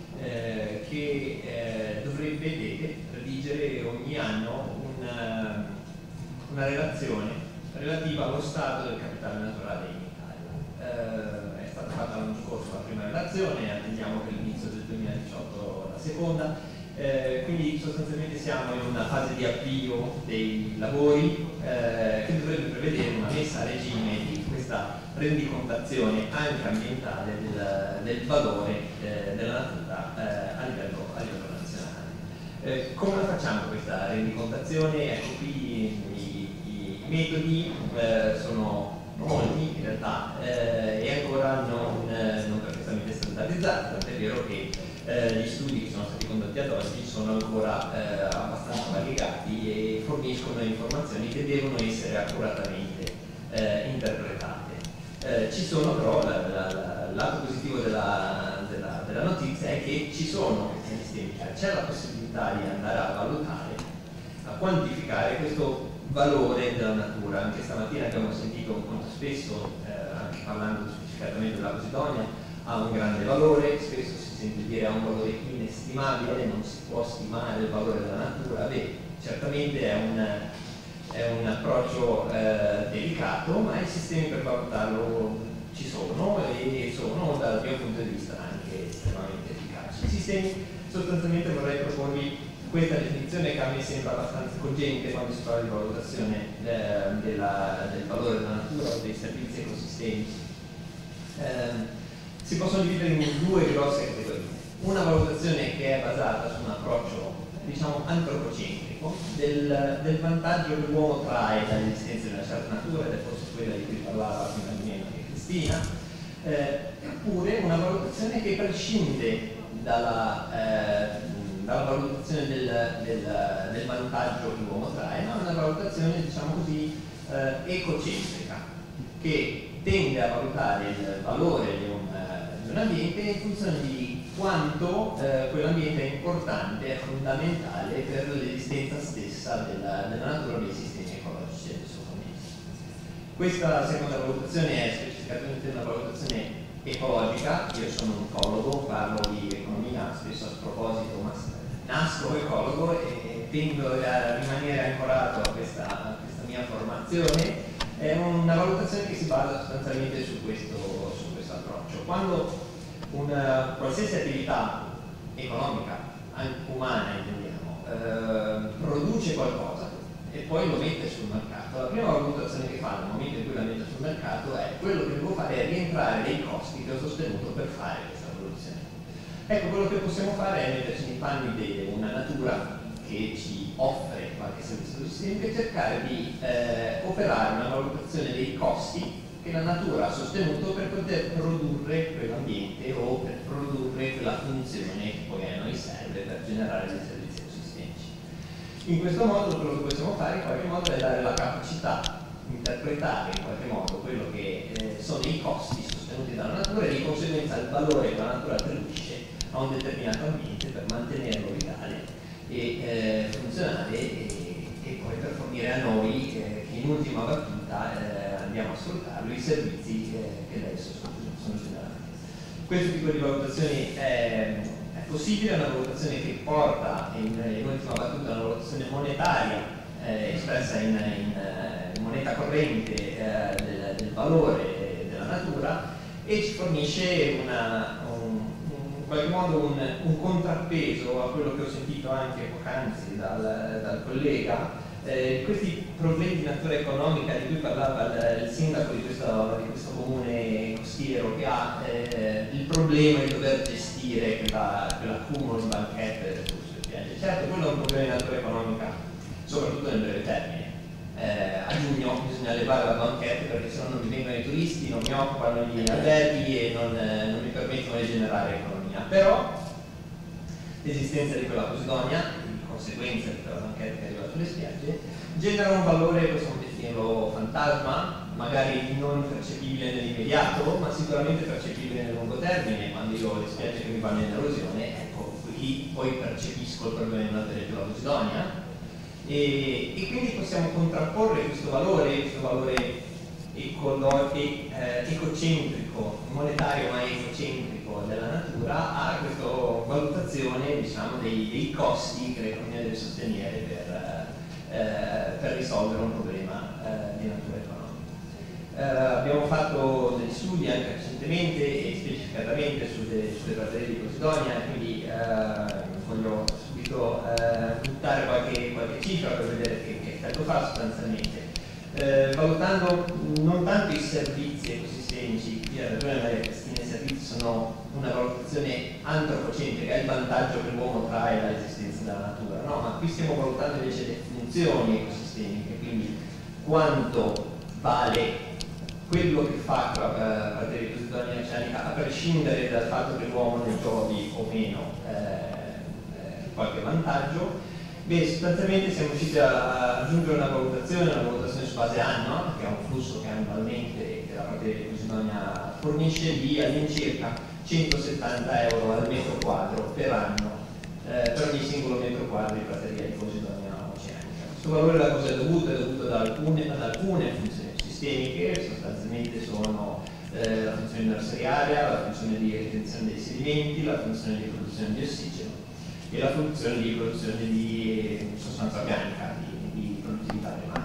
che deve redigere ogni anno una relazione relativa allo stato del capitale naturale in Italia. È stata fatta l'anno scorso la prima relazione, attendiamo per l'inizio del 2018 la seconda. Quindi sostanzialmente siamo in una fase di avvio dei lavori che dovrebbe prevedere una messa a regime di questa rendicontazione anche ambientale del valore della natura a livello nazionale. Come la facciamo questa rendicontazione? Ecco, qui i metodi sono molti in realtà e ancora non perfettamente standardizzati, tant'è vero che gli studi che sono stati condotti ad oggi sono ancora abbastanza variegati e forniscono informazioni che devono essere accuratamente interpretate. Ci sono però, il lato positivo della notizia è che ci sono questi sistemi, c'è la possibilità di andare a valutare, a quantificare questo valore della natura. Anche stamattina abbiamo sentito molto spesso, anche parlando specificatamente della Posidonia, ha un grande valore, spesso si sente dire ha un valore inestimabile, non si può stimare il valore della natura. Beh, certamente è un approccio delicato, ma i sistemi per valutarlo ci sono e sono dal mio punto di vista anche estremamente efficaci. I sistemi, sostanzialmente vorrei proporvi questa definizione che a me sembra abbastanza cogente quando si parla di valutazione del valore della natura o dei servizi ecosistemici. Si possono dividere in due grosse categorie. Una valutazione che è basata su un approccio, diciamo, antropocentrico del vantaggio che l'uomo trae dall'esistenza di una certa natura, ed è forse quella di cui parlava prima di me anche Cristina, oppure una valutazione che prescinde dalla valutazione del vantaggio che l'uomo trae, ma una valutazione, diciamo così, ecocentrica, che tende a valutare il valore di un ambiente in funzione di quanto quell'ambiente è importante, è fondamentale per l'esistenza stessa della natura, dei sistemi ecologici e del suo connesso. Questa seconda valutazione è specificatamente una valutazione ecologica. Io sono un ecologo, parlo di economia spesso a sproposito, ma nasco ecologo e tendo a rimanere ancorato a questa mia formazione. È una valutazione che si basa sostanzialmente su questo approccio. Quando una qualsiasi attività economica, anche umana intendiamo, produce qualcosa e poi lo mette sul mercato, la prima valutazione che fa nel momento in cui la mette sul mercato è: quello che devo fare è rientrare nei costi che ho sostenuto per fare questa produzione. Ecco, quello che possiamo fare è metterci nei panni di una natura che ci offre qualche servizio di sistema e cercare di operare una valutazione dei costi che la natura ha sostenuto per poter produrre quell'ambiente o per produrre quella funzione che poi a noi serve per generare dei servizi ecosistemici. In questo modo quello che possiamo fare in qualche modo è dare la capacità di interpretare in qualche modo quello che sono i costi sostenuti dalla natura e di conseguenza il valore che la natura attribuisce a un determinato ambiente per mantenerlo vitale e funzionale e poi per fornire a noi che in ultima battuta andiamo a sfruttarlo i servizi che adesso sono generati. Questo tipo di valutazione è possibile, è una valutazione che porta in ultima battuta una valutazione monetaria espressa in moneta corrente del valore della natura e ci fornisce in qualche modo un contrappeso a quello che ho sentito anche poc'anzi dal collega. Questi problemi di natura economica di cui parlava il sindaco di questo comune costiero, che ha il problema di dover gestire quell'accumulo di banchette sulle spiagge. Certo, quello è un problema di natura economica soprattutto nel breve termine. A a giugno bisogna levare la banchetta perché sennò non mi vengono i turisti, non mi occupano gli alberghi e non mi permettono di generare economia. Però l'esistenza di quella Posidonia, di conseguenza di quella banchetta che arriva sulle spiagge, genera un valore, possiamo definirlo fantasma, magari non percepibile nell'immediato, ma sicuramente percepibile nel lungo termine. Quando io ho le spiagge che mi vanno in erosione, ecco, lì poi percepisco il problema della Posidonia. E quindi possiamo contrapporre questo valore ecocentrico, monetario ma ecocentrico della natura a questa valutazione, diciamo, dei costi che l'economia deve sostenere per risolvere un problema di natura economica. Abbiamo fatto degli studi anche recentemente e specificatamente sulle praterie di Posidonia, quindi voglio subito buttare qualche cifra per vedere che effetto fa sostanzialmente. Valutando non tanto i servizi ecosistemici, qui ha ragione Maria Cristina, i servizi sono una valutazione antropocentrica, è il vantaggio che l'uomo trae dall'esistenza della natura, no? Ma qui stiamo valutando invece le funzioni ecosistemiche, quindi quanto vale quello che fa la prateria di Posidonia oceanica, a prescindere dal fatto che l'uomo ne trovi o meno qualche vantaggio. Beh, sostanzialmente siamo riusciti a raggiungere una valutazione su base annua, che è un flusso che annualmente la prateria di Posidonia fornisce, di all'incirca 170 euro al metro quadro per anno per ogni singolo metro quadro di prateria di Posidonia oceanica. Questo valore da cosa è dovuto? È dovuto ad alcune funzioni sistemiche, sostanzialmente sono la funzione nursery-area, la funzione di ritenzione dei sedimenti, la funzione di produzione di ossigeno e la funzione di produzione di sostanza organica, di produttività delle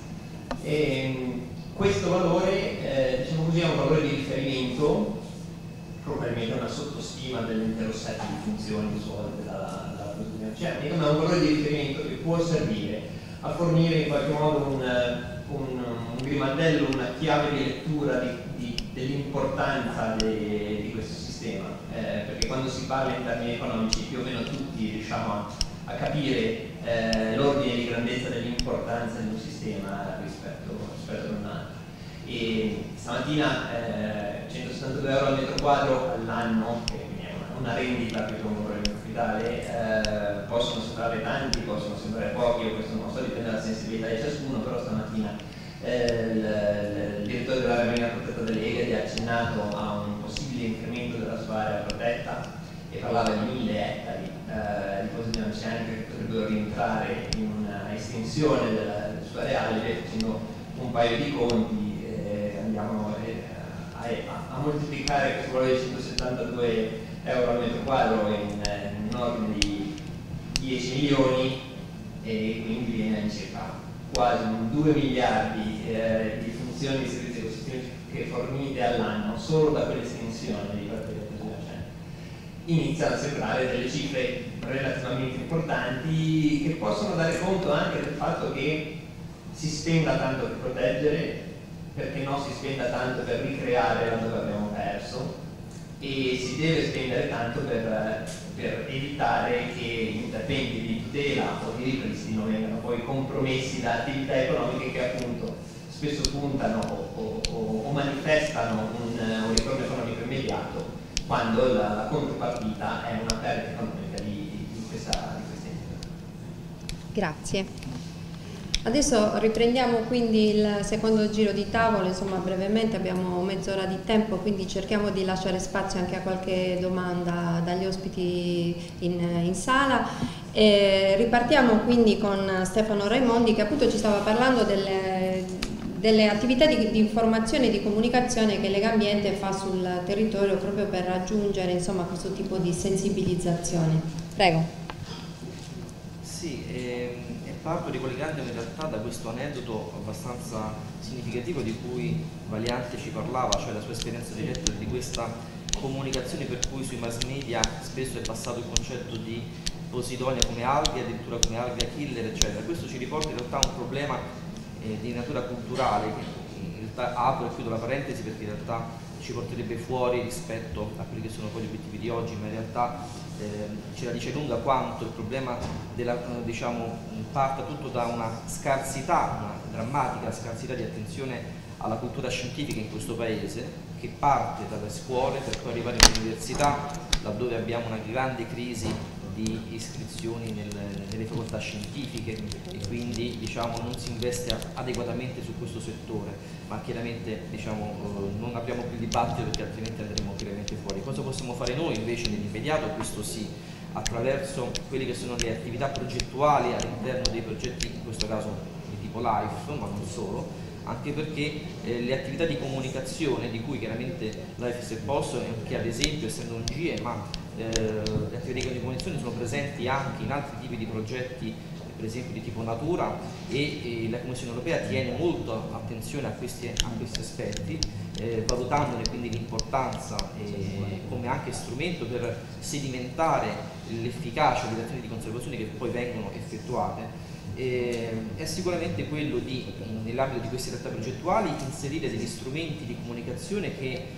macchine. Questo valore, diciamo così, è un valore di riferimento, probabilmente una sottostima dell'intero set di funzioni svolte dalla produzione oceanica, ma è un valore di riferimento che può servire a fornire in qualche modo un grimaldello, una chiave di lettura dell'importanza di questo sistema, perché quando si parla in termini economici più o meno tutti riusciamo a capire l'ordine di grandezza dell'importanza di un sistema rispetto ad un altro. E stamattina 172 euro al metro quadro all'anno, che è una rendita più che un valore capitale, possono sembrare tanti, possono sembrare pochi, io questo non so, dipende dalla sensibilità di ciascuno, però stamattina il direttore dell'area marina protetta delle Egadi ha accennato a un possibile incremento della sua area protetta e parlava di 1000 ettari di Posidonia oceanica che potrebbero rientrare in una estensione del suo areale. Facendo un paio di conti andiamo a moltiplicare questo valore di 172 euro al metro quadro in un ordine di 10 milioni e quindi viene in circa quasi 2 miliardi di funzioni di servizi ecosistemici fornite all'anno solo da quell'estensione di prateria di Posidonia oceanica. Iniziano a sembrare delle cifre relativamente importanti che possono dare conto anche del fatto che si spenda tanto per proteggere, perché non si spenda tanto per ricreare laddove abbiamo perso, e si deve spendere tanto per evitare che gli interventi di tutela o di ripristino vengano poi compromessi da attività economiche che appunto spesso puntano o manifestano un ritorno economico immediato, quando la contropartita è una perdita economica di questa entità. Grazie. Adesso riprendiamo quindi il secondo giro di tavolo, insomma brevemente abbiamo mezz'ora di tempo, quindi cerchiamo di lasciare spazio anche a qualche domanda dagli ospiti in sala. Ripartiamo quindi con Stefano Raimondi, che appunto ci stava parlando delle attività di informazione e di comunicazione che Legambiente fa sul territorio proprio per raggiungere, insomma, questo tipo di sensibilizzazione. Prego. Sì, parto ricollegandomi in realtà da questo aneddoto abbastanza significativo di cui Valiante ci parlava, cioè la sua esperienza diretta di questa comunicazione per cui sui mass media spesso è passato il concetto di Posidonia come alga, addirittura come alga killer, eccetera. Questo ci riporta in realtà a un problema di natura culturale, che in realtà apro e chiudo la parentesi perché in realtà ci porterebbe fuori rispetto a quelli che sono poi gli obiettivi di oggi, ma in realtà ce la dice lunga quanto il problema parta tutto da una scarsità, una drammatica scarsità di attenzione alla cultura scientifica in questo paese, che parte dalle scuole per poi arrivare all'università, laddove abbiamo una grande crisi di iscrizioni nelle facoltà scientifiche e quindi non si investe adeguatamente su questo settore, ma chiaramente non abbiamo più il dibattito perché altrimenti andremo chiaramente fuori. Cosa possiamo fare noi invece nell'immediato? Questo sì, attraverso quelle che sono le attività progettuali all'interno dei progetti, in questo caso di tipo LIFE, ma non solo, anche perché le attività di comunicazione di cui chiaramente LIFE se posso, che ad esempio essendo un GIE, ma le attività di comunicazione sono presenti anche in altri tipi di progetti, per esempio di tipo natura, e la Commissione europea tiene molto attenzione a questi aspetti, valutandone quindi l'importanza come anche strumento per sedimentare l'efficacia delle azioni di conservazione che poi vengono effettuate. È sicuramente quello di, nell'ambito di queste realtà progettuali, inserire degli strumenti di comunicazione che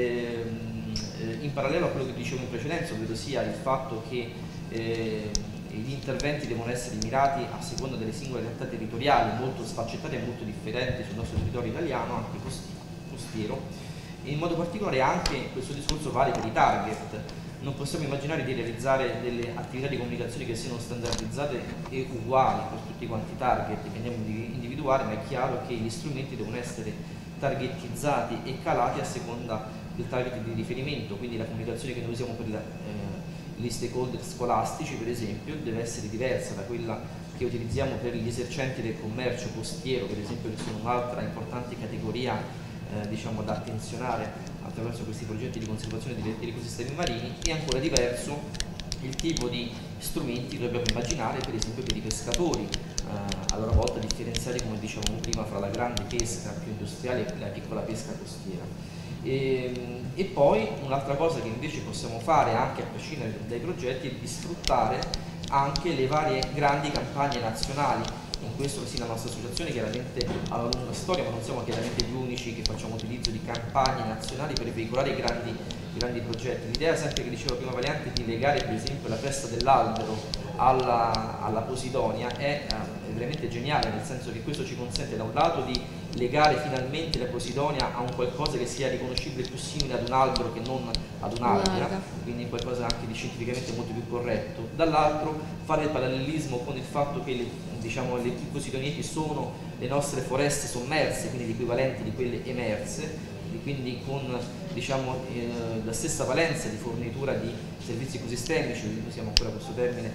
in parallelo a quello che dicevo in precedenza, ovvero sia il fatto che gli interventi devono essere mirati a seconda delle singole realtà territoriali molto sfaccettate e molto differenti sul nostro territorio italiano, anche costiero, e in modo particolare anche questo discorso vale per i target. Non possiamo immaginare di realizzare delle attività di comunicazione che siano standardizzate e uguali per tutti quanti i target che andiamo a individuare, ma è chiaro che gli strumenti devono essere targetizzati e calati a seconda del target di riferimento, quindi la comunicazione che noi usiamo per gli stakeholder scolastici, per esempio, deve essere diversa da quella che utilizziamo per gli esercenti del commercio costiero, per esempio, che sono un'altra importante categoria da attenzionare attraverso questi progetti di conservazione degli ecosistemi marini, e ancora diverso il tipo di strumenti che dobbiamo immaginare per esempio per i pescatori, a loro volta differenziati, come dicevamo prima, fra la grande pesca più industriale e la piccola pesca costiera. E poi un'altra cosa che invece possiamo fare anche a prescindere dai progetti è di sfruttare anche le varie grandi campagne nazionali. In questo sì, la nostra associazione chiaramente ha una lunga storia, ma non siamo chiaramente gli unici che facciamo utilizzo di campagne nazionali per veicolare i grandi progetti. L'idea sempre che dicevo prima Valiante di legare per esempio la festa dell'albero alla Posidonia è veramente geniale, nel senso che questo ci consente da un lato di legare finalmente la Posidonia a un qualcosa che sia riconoscibile più simile ad un albero che non ad un'alga, quindi qualcosa anche di scientificamente molto più corretto, dall'altro fare il parallelismo con il fatto che le posidonieti sono le nostre foreste sommerse, quindi l'equivalente di quelle emerse, quindi con la stessa valenza di fornitura di servizi ecosistemici, usiamo ancora questo termine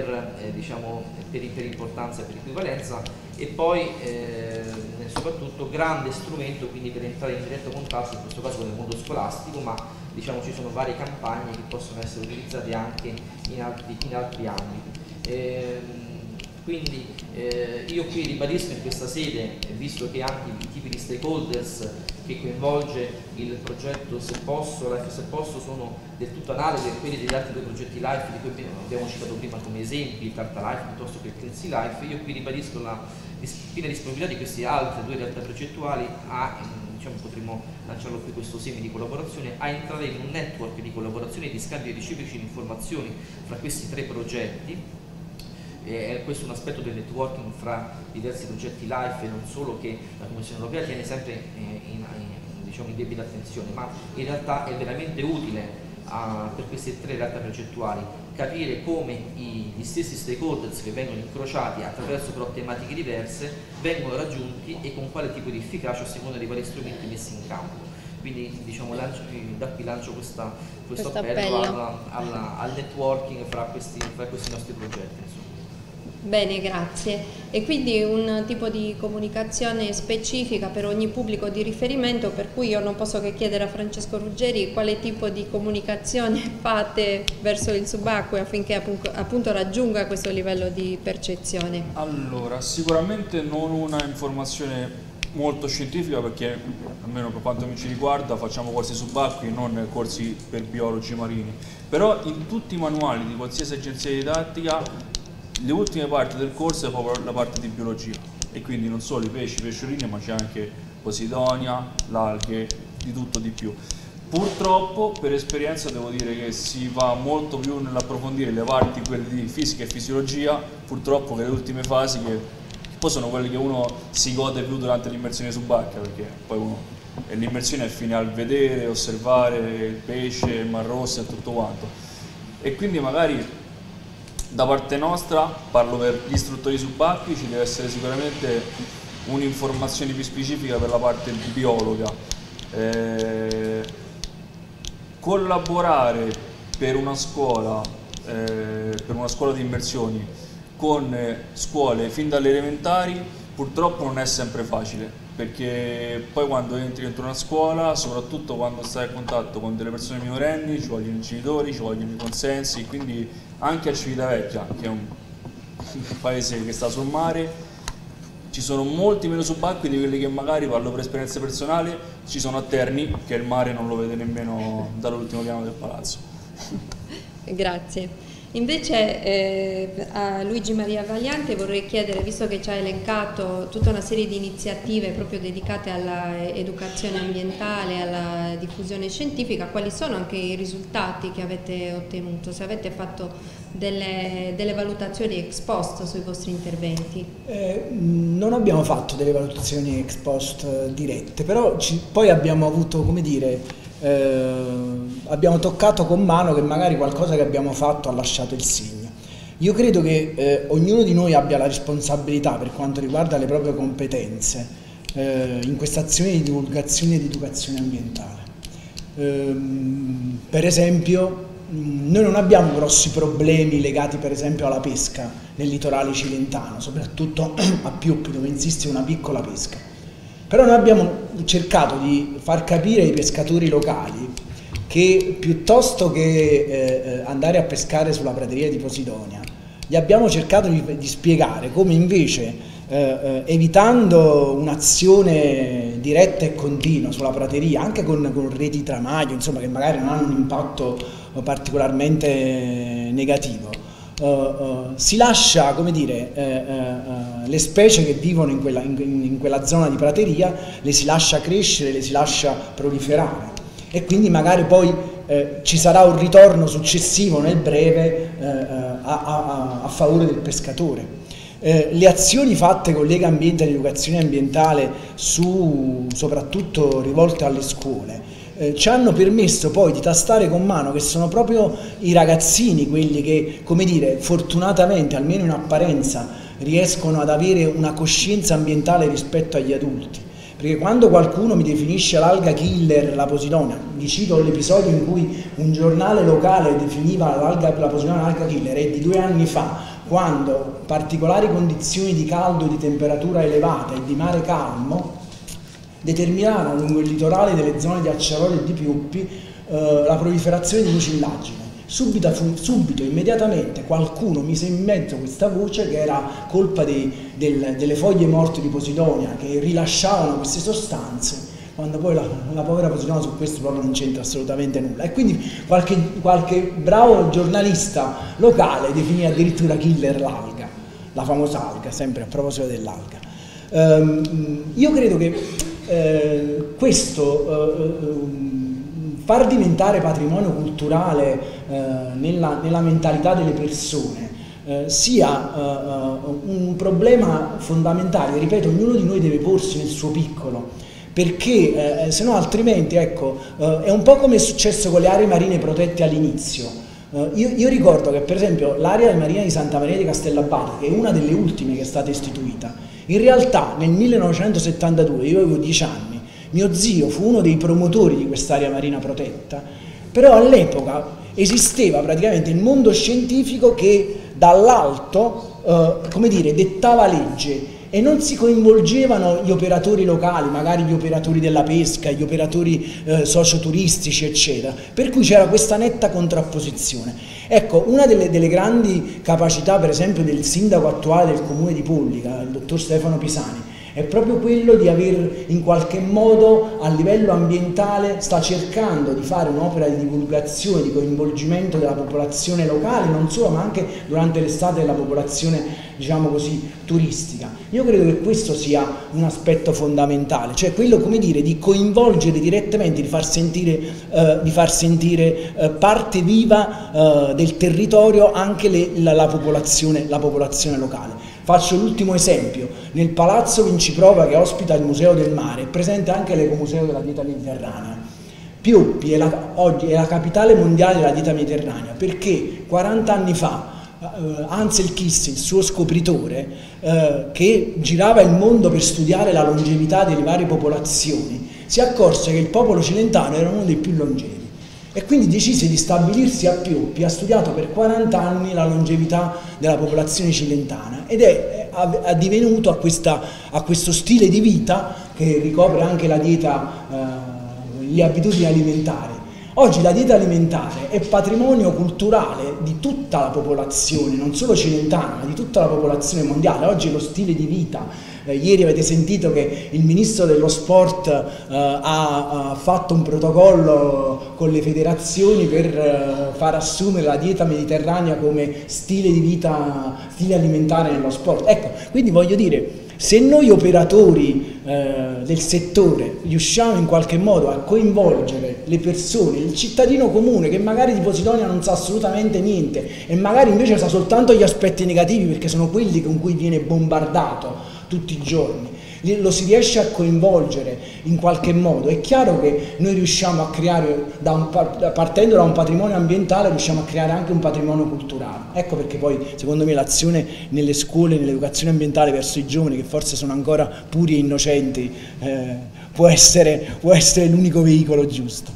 per importanza e per equivalenza, e poi soprattutto grande strumento quindi per entrare in diretto contatto, in questo caso con il mondo scolastico, ma ci sono varie campagne che possono essere utilizzate anche in altri ambiti. Quindi io qui ribadisco in questa sede, visto che anche i tipi di stakeholders che coinvolge il progetto Se Posso, Life Se Posso, sono del tutto analoghi a quelli degli altri due progetti LIFE di cui abbiamo citato prima come esempi, il Carta Life piuttosto che il Cleansea Life. Io qui ribadisco la piena disponibilità di queste altre due realtà progettuali potremmo lanciarlo qui questo seme di collaborazione, a entrare in un network di collaborazione e di scambio reciproci di informazioni fra questi tre progetti. Questo è un aspetto del networking fra diversi progetti LIFE e non solo, che la Commissione europea tiene sempre in debita attenzione, ma in realtà è veramente utile per queste tre realtà progettuali capire come gli stessi stakeholders che vengono incrociati attraverso però tematiche diverse vengono raggiunti e con quale tipo di efficacia a seconda dei vari strumenti messi in campo. Quindi da qui lancio questo appello al networking fra questi nostri progetti. Bene, grazie. E quindi un tipo di comunicazione specifica per ogni pubblico di riferimento, per cui io non posso che chiedere a Francesco Ruggeri quale tipo di comunicazione fate verso il subacqueo affinché appunto raggiunga questo livello di percezione. Allora, sicuramente non una informazione molto scientifica, perché almeno per quanto mi ci riguarda facciamo corsi subacquei, non corsi per biologi marini, però in tutti i manuali di qualsiasi agenzia didattica le ultime parti del corso è proprio la parte di biologia, e quindi non solo i pesci, pesciolini, ma c'è anche Posidonia, l'alghe, di tutto di più. Purtroppo per esperienza devo dire che si va molto più nell'approfondire le parti, quelle di fisica e fisiologia, purtroppo che le ultime fasi che poi sono quelle che uno si gode più durante l'immersione subacquea, perché poi l'immersione è fine al vedere, osservare il pesce, il Mar Rosso e tutto quanto. E quindi magari da parte nostra, parlo per gli istruttori subacquei, ci deve essere sicuramente un'informazione più specifica per la parte biologa. Collaborare per una scuola di immersioni con scuole fin dalle elementari purtroppo non è sempre facile, perché poi quando entri dentro una scuola, soprattutto quando stai a contatto con delle persone minorenni, ci vogliono i genitori, ci vogliono i consensi, quindi anche a Civitavecchia, che è un paese che sta sul mare, ci sono molti meno subacquei di quelli che magari, parlo per esperienza personale, ci sono a Terni, che il mare non lo vede nemmeno dall'ultimo piano del palazzo. Grazie. Invece a Luigi Maria Vagliante vorrei chiedere, visto che ci ha elencato tutta una serie di iniziative proprio dedicate all'educazione ambientale, alla diffusione scientifica, quali sono anche i risultati che avete ottenuto, se avete fatto delle valutazioni ex post sui vostri interventi? Non abbiamo fatto delle valutazioni ex post dirette, però poi abbiamo avuto, come dire, abbiamo toccato con mano che magari qualcosa che abbiamo fatto ha lasciato il segno. Io credo che ognuno di noi abbia la responsabilità, per quanto riguarda le proprie competenze, in questa azione di divulgazione e di educazione ambientale. Per esempio, noi non abbiamo grossi problemi legati per esempio alla pesca nel litorale cilentano, soprattutto a Pioppi, dove insiste una piccola pesca. Però noi abbiamo cercato di far capire ai pescatori locali che piuttosto che andare a pescare sulla prateria di Posidonia, gli abbiamo cercato di spiegare come invece, evitando un'azione diretta e continua sulla prateria, anche con reti tramaglio, insomma, che magari non hanno un impatto particolarmente negativo, si lascia, come dire, le specie che vivono in quella zona di prateria, le si lascia crescere, le si lascia proliferare, e quindi magari poi ci sarà un ritorno successivo nel breve a favore del pescatore. Le azioni fatte con Lega Ambiente ed Educazione Ambientale, soprattutto rivolte alle scuole, ci hanno permesso poi di tastare con mano che sono proprio i ragazzini quelli che, come dire, fortunatamente, almeno in apparenza, riescono ad avere una coscienza ambientale rispetto agli adulti. Perché quando qualcuno mi definisce l'alga killer, la Posidonia, vi cito l'episodio in cui un giornale locale definiva la Posidonia l'alga killer, è di 2 anni fa, quando particolari condizioni di caldo e di temperatura elevata e di mare calmo determinarono lungo il litorale delle zone di Acciaroli e di Pioppi la proliferazione di mucillagine. Subito, immediatamente, qualcuno mise in mezzo questa voce che era colpa delle foglie morte di Posidonia che rilasciavano queste sostanze, quando poi la povera Posidonia su questo proprio non c'entra assolutamente nulla. E quindi qualche bravo giornalista locale definì addirittura killer l'alga, la famosa alga, sempre a proposito dell'alga. Io credo che far diventare patrimonio culturale nella mentalità delle persone sia un problema fondamentale, ripeto, ognuno di noi deve porsi nel suo piccolo, perché se no altrimenti, ecco, è un po' come è successo con le aree marine protette all'inizio. Io ricordo che per esempio l'area marina di Santa Maria di Castellabate, che è una delle ultime che è stata istituita, in realtà nel 1972, io avevo 10 anni, mio zio fu uno dei promotori di quest'area marina protetta, però all'epoca esisteva praticamente il mondo scientifico che dall'alto, come dire, dettava legge, e non si coinvolgevano gli operatori locali, magari gli operatori della pesca, gli operatori socioturistici, eccetera, per cui c'era questa netta contrapposizione. Ecco, una delle grandi capacità, per esempio, del sindaco attuale del comune di Pollica, il dottor Stefano Pisani, è proprio quello di aver in qualche modo a livello ambientale, sta cercando di fare un'opera di divulgazione, di coinvolgimento della popolazione locale, non solo ma anche durante l'estate della popolazione, diciamo così, turistica. Io credo che questo sia un aspetto fondamentale, cioè quello, come dire, di coinvolgere direttamente, di far sentire parte viva del territorio anche la popolazione locale. Faccio l'ultimo esempio: nel Palazzo Vinciprova, che ospita il Museo del Mare, è presente anche l'Ecomuseo della dieta mediterranea. Pioppi oggi è la capitale mondiale della dieta mediterranea perché 40 anni fa Ansel Keys, il suo scopritore, che girava il mondo per studiare la longevità delle varie popolazioni, si accorse che il popolo cilentano era uno dei più longevi e quindi decise di stabilirsi a Pioppi. Ha studiato per 40 anni la longevità della popolazione cilentana ed è addivenuto a questo stile di vita che ricopre anche la dieta, le abitudini alimentari. Oggi la dieta alimentare è patrimonio culturale di tutta la popolazione, non solo cilentana, ma di tutta la popolazione mondiale. Oggi è lo stile di vita. Ieri avete sentito che il ministro dello sport ha fatto un protocollo con le federazioni per far assumere la dieta mediterranea come stile di vita, stile alimentare nello sport. Ecco, quindi voglio dire, se noi operatori del settore riusciamo in qualche modo a coinvolgere le persone, il cittadino comune che magari di Posidonia non sa assolutamente niente e magari invece sa soltanto gli aspetti negativi perché sono quelli con cui viene bombardato tutti i giorni, lo si riesce a coinvolgere in qualche modo, è chiaro che noi riusciamo a creare, partendo da un patrimonio ambientale, riusciamo a creare anche un patrimonio culturale. Ecco perché poi secondo me l'azione nelle scuole, nell'educazione ambientale verso i giovani, che forse sono ancora puri e innocenti, può essere l'unico veicolo giusto.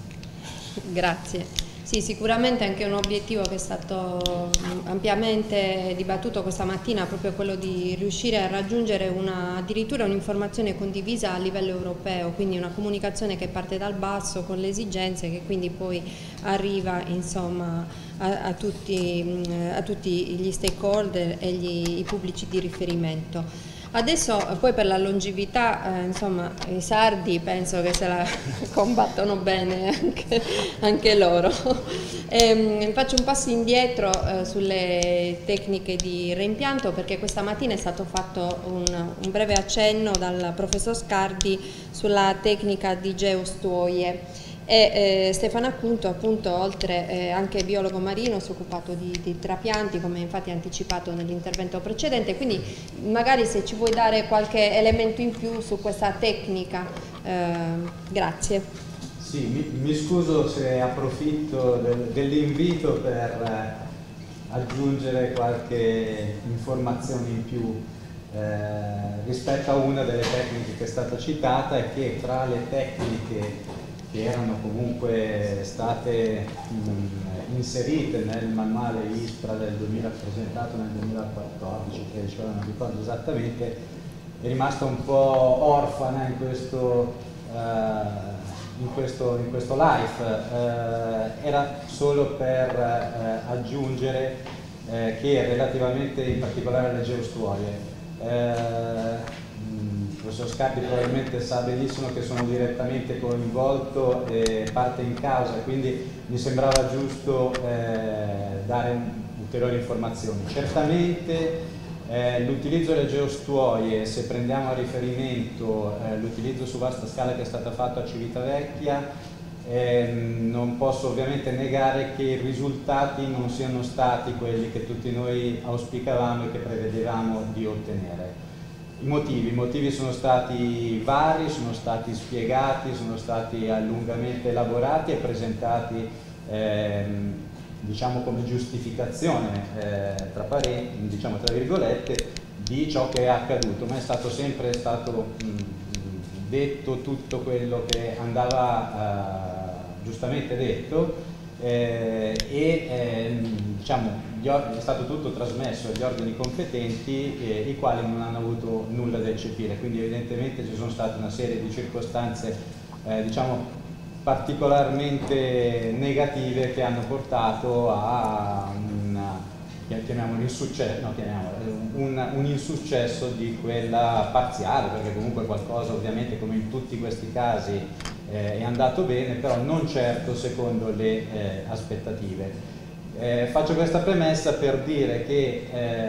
Grazie. Sì, sicuramente anche un obiettivo che è stato ampiamente dibattuto questa mattina, proprio quello di riuscire a raggiungere addirittura un'informazione condivisa a livello europeo, quindi una comunicazione che parte dal basso con le esigenze che quindi poi arriva, insomma, a tutti gli stakeholder e i pubblici di riferimento. Adesso poi per la longevità, insomma, i sardi penso che se la combattono bene anche loro. Faccio un passo indietro sulle tecniche di reimpianto perché questa mattina è stato fatto un breve accenno dal professor Scardi sulla tecnica di geostuoie. E Stefano Acunto, appunto, oltre anche biologo marino, si è occupato di trapianti, come infatti anticipato nell'intervento precedente, quindi magari se ci vuoi dare qualche elemento in più su questa tecnica, grazie. Sì, mi scuso se approfitto dell'invito per aggiungere qualche informazione in più rispetto a una delle tecniche che è stata citata e che tra le tecniche che erano comunque state inserite nel manuale ISPRA presentato nel 2014, che non ricordo esattamente, è rimasta un po' orfana in questo live. Era solo per aggiungere che relativamente in particolare alle geostuoie, il professor Scardi probabilmente sa benissimo che sono direttamente coinvolto e parte in causa, quindi mi sembrava giusto dare ulteriori informazioni. Certamente l'utilizzo delle geostuoie, se prendiamo a riferimento l'utilizzo su vasta scala che è stato fatto a Civitavecchia, non posso ovviamente negare che i risultati non siano stati quelli che tutti noi auspicavamo e che prevedevamo di ottenere. I motivi sono stati vari, sono stati spiegati, sono stati allungamente elaborati e presentati diciamo come giustificazione diciamo tra virgolette di ciò che è accaduto, ma è sempre stato detto tutto quello che andava giustamente detto diciamo è stato tutto trasmesso agli organi competenti i quali non hanno avuto nulla da eccepire, quindi evidentemente ci sono state una serie di circostanze diciamo particolarmente negative che hanno portato a chiamiamolo insuccesso, un insuccesso di quella parziale, perché comunque qualcosa ovviamente come in tutti questi casi è andato bene, però non certo secondo le aspettative. Faccio questa premessa per dire che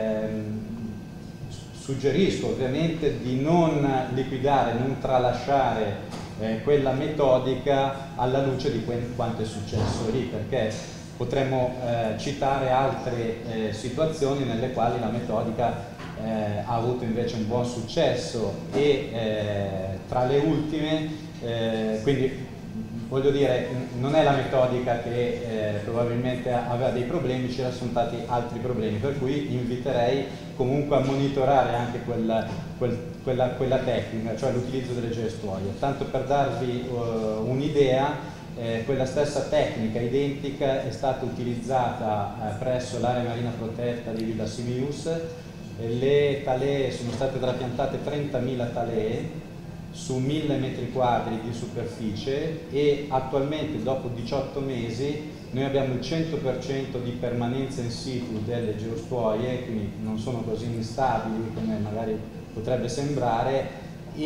suggerisco ovviamente di non liquidare, non tralasciare quella metodica alla luce di quanto è successo lì, perché potremmo citare altre situazioni nelle quali la metodica ha avuto invece un buon successo e tra le ultime, quindi voglio dire, non è la metodica che probabilmente aveva dei problemi, ci sono stati altri problemi, per cui inviterei comunque a monitorare anche quella tecnica, cioè l'utilizzo delle gestuali. Tanto per darvi un'idea, quella stessa tecnica identica è stata utilizzata presso l'area marina protetta di Villa Simius. Le talee sono state trapiantate 30.000 talee su 1000 metri quadri di superficie e attualmente dopo 18 mesi noi abbiamo il 100% di permanenza in situ delle geostuoie, quindi non sono così instabili come magari potrebbe sembrare,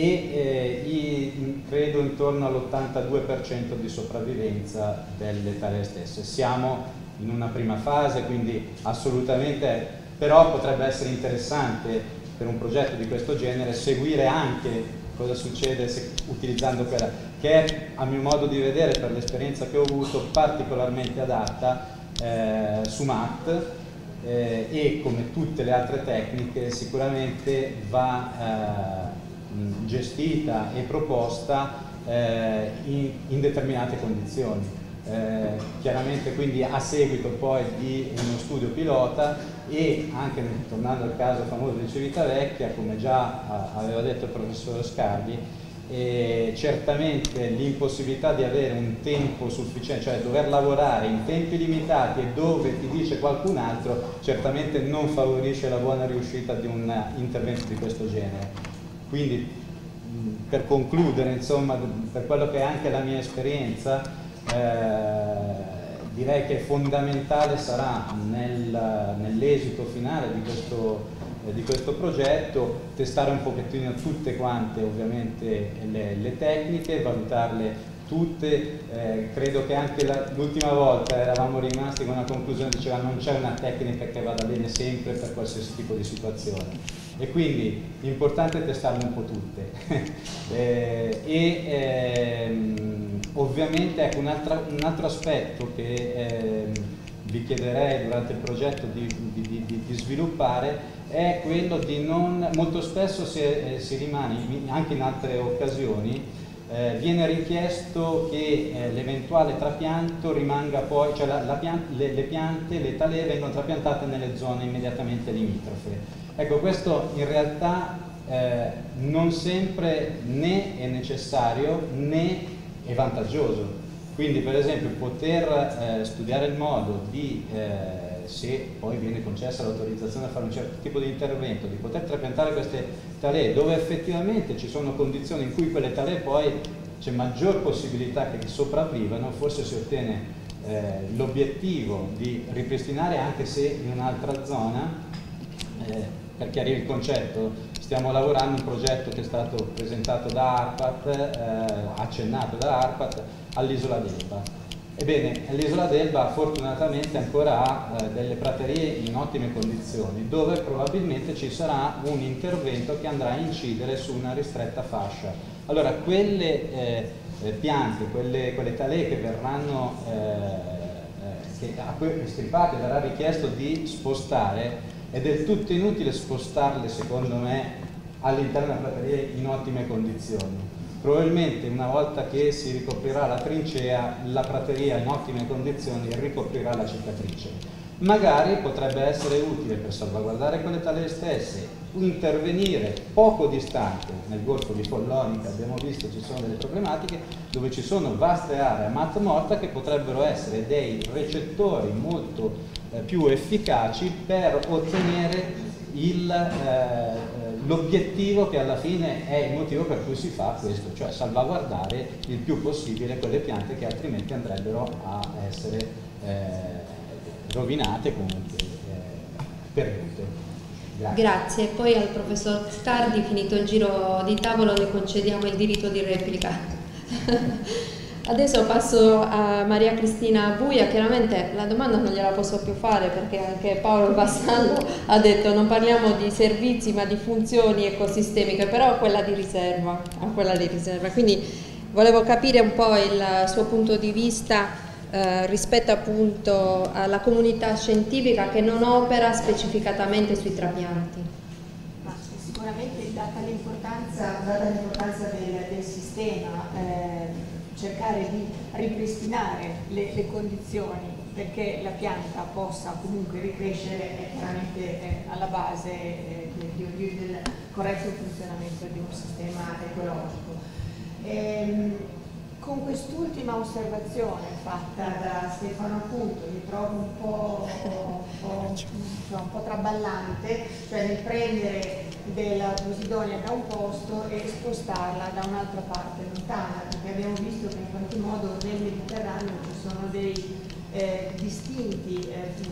e credo intorno all'82% di sopravvivenza delle talee stesse. Siamo in una prima fase, quindi assolutamente, però potrebbe essere interessante per un progetto di questo genere seguire anche cosa succede utilizzando quella, che è a mio modo di vedere, per l'esperienza che ho avuto, particolarmente adatta su MAT, e come tutte le altre tecniche sicuramente va gestita e proposta in determinate condizioni. Chiaramente quindi a seguito poi di uno studio pilota e anche tornando al caso famoso di Civitavecchia, come già aveva detto il professor Scardi, certamente l'impossibilità di avere un tempo sufficiente, cioè dover lavorare in tempi limitati e dove ti dice qualcun altro, certamente non favorisce la buona riuscita di un intervento di questo genere. Quindi per concludere, insomma, per quello che è anche la mia esperienza, direi che fondamentale sarà nell'esito finale di questo progetto testare un pochettino tutte quante ovviamente le tecniche, valutarle tutte. Credo che anche l'ultima volta eravamo rimasti con una conclusione, diceva non c'è una tecnica che vada bene sempre per qualsiasi tipo di situazione e quindi l'importante è testarle un po' tutte. Ovviamente ecco, un altro aspetto che vi chiederei durante il progetto di sviluppare è quello di non, molto spesso si rimane, anche in altre occasioni, viene richiesto che l'eventuale trapianto rimanga poi, cioè le piante, le talee vengono trapiantate nelle zone immediatamente limitrofe. Ecco, questo in realtà non sempre né è necessario né è vantaggioso. Quindi per esempio poter studiare il modo di, se poi viene concessa l'autorizzazione a fare un certo tipo di intervento, di poter trapiantare queste talee dove effettivamente ci sono condizioni in cui quelle talee poi c'è maggior possibilità che sopravvivano, forse si ottiene l'obiettivo di ripristinare anche se in un'altra zona. Per chiarire il concetto, stiamo lavorando un progetto che è stato presentato da ARPAT, accennato da ARPAT, all'isola d'Elba. Ebbene, l'isola d'Elba fortunatamente ancora ha delle praterie in ottime condizioni, dove probabilmente ci sarà un intervento che andrà a incidere su una ristretta fascia. Allora, quelle piante, quelle talee che verranno estirpate, verrà richiesto di spostare, è del tutto inutile spostarle, secondo me, all'interno della prateria in ottime condizioni. Probabilmente una volta che si ricoprirà la trincea, la prateria in ottime condizioni ricoprirà la cicatrice. Magari potrebbe essere utile per salvaguardare quelle talee stesse, intervenire poco distante nel golfo di Follonica. Abbiamo visto ci sono delle problematiche dove ci sono vaste aree a mat morta che potrebbero essere dei recettori molto più efficaci per ottenere l'obiettivo che alla fine è il motivo per cui si fa questo, cioè salvaguardare il più possibile quelle piante che altrimenti andrebbero a essere rovinate, comunque perdute. Grazie. Poi al professor Stardi, finito il giro di tavolo, le concediamo il diritto di replica. Adesso passo a Maria Cristina Buia. Chiaramente la domanda non gliela posso più fare perché anche Paolo Vassallo ha detto non parliamo di servizi ma di funzioni ecosistemiche, però quella di riserva, quindi volevo capire un po' il suo punto di vista rispetto appunto alla comunità scientifica che non opera specificatamente sui trapianti. Ma sicuramente data l'importanza del sistema, cercare di ripristinare le condizioni perché la pianta possa comunque ricrescere è chiaramente alla base del corretto funzionamento di un sistema ecologico. Con quest'ultima osservazione fatta da Stefano appunto mi trovo un po' traballante, cioè nel prendere della posidonia da un posto e spostarla da un'altra parte lontana, perché abbiamo visto che in qualche modo nel Mediterraneo ci sono dei distinti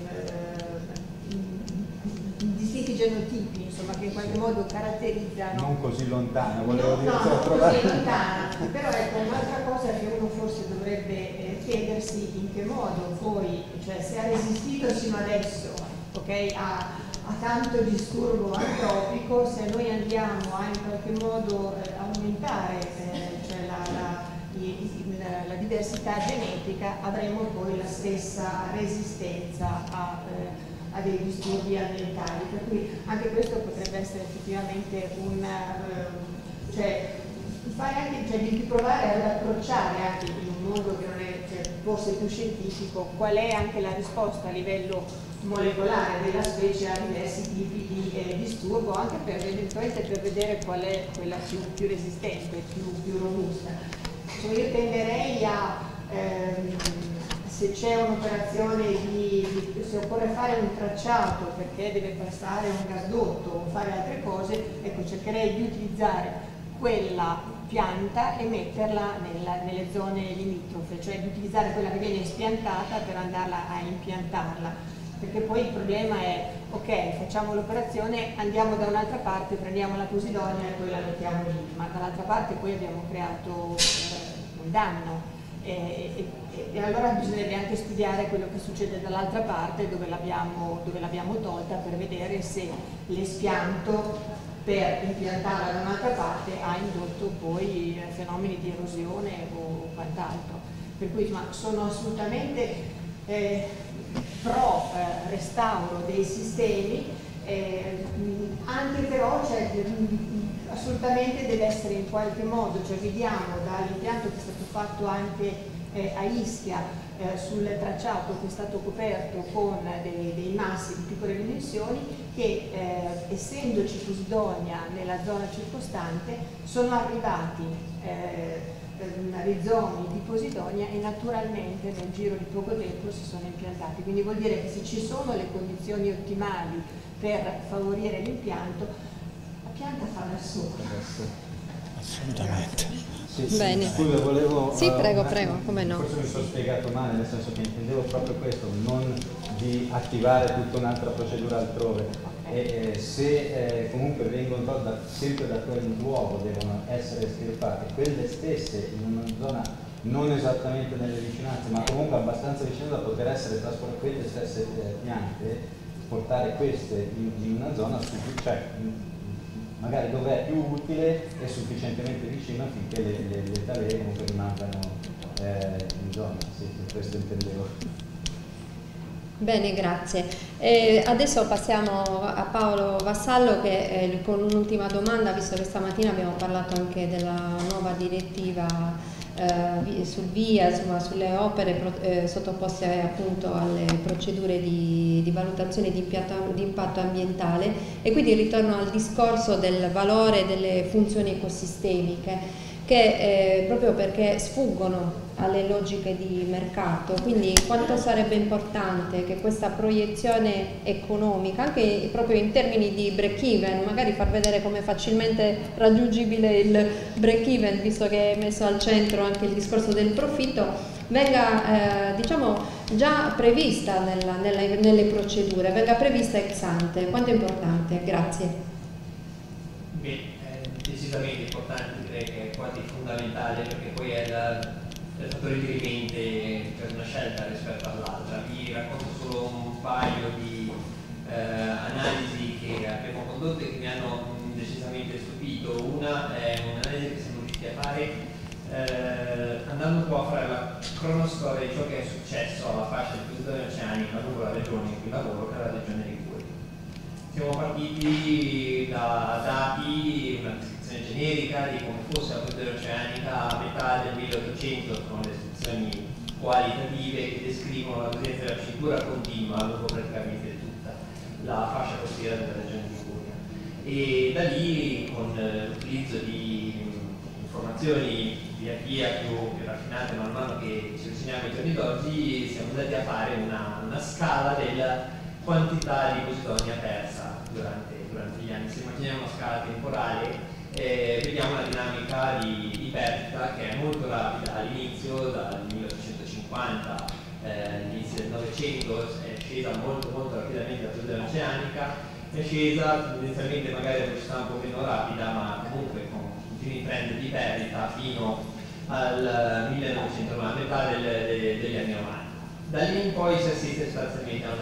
genotipi, insomma, che in qualche modo caratterizzano. Non così lontana, volevo dire. No, non così lontana, però ecco, un'altra cosa che uno forse dovrebbe chiedersi in che modo poi, cioè se ha resistito sino adesso, ok, a tanto disturbo antropico, se noi andiamo a in qualche modo aumentare cioè la diversità genetica, avremo poi la stessa resistenza a dei disturbi ambientali, per cui anche questo potrebbe essere effettivamente di provare ad approcciare anche in un modo che non è forse più scientifico qual è anche la risposta a livello molecolare della specie a diversi tipi di disturbo, anche eventualmente per vedere qual è quella più resistente, più robusta. Cioè io tenderei a se c'è un'operazione se occorre fare un tracciato perché deve passare un gasdotto o fare altre cose, ecco, cercherei di utilizzare quella pianta e metterla nelle zone limitrofe, cioè di utilizzare quella che viene spiantata per andarla a impiantarla, perché poi il problema è, ok, facciamo l'operazione, andiamo da un'altra parte, prendiamo la posidonia e poi la mettiamo lì, ma dall'altra parte poi abbiamo creato un danno. E allora bisognerebbe anche studiare quello che succede dall'altra parte dove l'abbiamo tolta per vedere se l'espianto per impiantarla da un'altra parte ha indotto poi fenomeni di erosione o quant'altro. Per cui sono assolutamente pro restauro dei sistemi, anche però assolutamente deve essere in qualche modo, cioè vediamo dall'impianto che è stato fatto anche a Ischia sul tracciato che è stato coperto con dei massi di piccole dimensioni che essendoci posidonia nella zona circostante sono arrivati rizomi di posidonia e naturalmente nel giro di poco tempo si sono impiantati, quindi vuol dire che se ci sono le condizioni ottimali per favorire l'impianto, la pianta fa da sola. Assolutamente. Bene. Scusa, volevo... Sì, prego, come no. Forse mi sono spiegato male, nel senso che intendevo proprio questo, non di attivare tutta un'altra procedura altrove. E se comunque vengono tolte sempre da quel luogo, devono essere estirpate, quelle stesse in una zona non esattamente nelle vicinanze, ma comunque abbastanza vicino da poter essere trasportate, quelle stesse piante, portare queste in una zona cioè magari dove è più utile e sufficientemente vicino affinché le talee comunque rimangano in zona. Sì, questo intendevo. Bene, grazie. Adesso passiamo a Paolo Vassallo che con un'ultima domanda, visto che stamattina abbiamo parlato anche della nuova direttiva sul VIA, insomma, sulle opere sottoposte appunto alle procedure di valutazione di impatto ambientale, e quindi ritorno al discorso del valore delle funzioni ecosistemiche che proprio perché sfuggono alle logiche di mercato, quindi quanto sarebbe importante che questa proiezione economica, anche proprio in termini di break even, magari far vedere come facilmente raggiungibile il break even, visto che è messo al centro anche il discorso del profitto, venga diciamo già prevista nelle procedure, venga prevista ex ante. Quanto è importante? Grazie. Beh, è decisamente importante, direi che è quasi fondamentale, perché poi è il fattore dirimente per una scelta rispetto all'altra. Vi racconto solo un paio di analisi che abbiamo condotto e che mi hanno decisamente stupito. Una è un'analisi che siamo riusciti a fare andando un po' a fare la cronostoria di ciò che è successo alla fascia di posizione oceanica lungo la regione in cui lavoro, che è la regione Liguria. Siamo partiti da dati, una descrizione generica di come fosse la posizione oceanica a metà del 1800, con le descrizioni qualitative che descrivono la presenza della cintura continua lungo praticamente tutta la fascia costiera della regione Liguria. E da lì, con l'utilizzo di informazioni via più raffinate man mano che ci avviciniamo ai giorni d'oggi, siamo andati a fare una scala della quantità di posidonia persa durante gli anni. Se immaginiamo una scala temporale, vediamo una dinamica di perdita che è molto rapida all'inizio, dal 1850, all'inizio del Novecento, è scesa molto rapidamente la posidonia oceanica, è scesa tendenzialmente magari a velocità un po' meno rapida, ma comunque con continui trend di perdita fino al 1900, a metà degli anni 90. Da lì in poi si assiste sostanzialmente a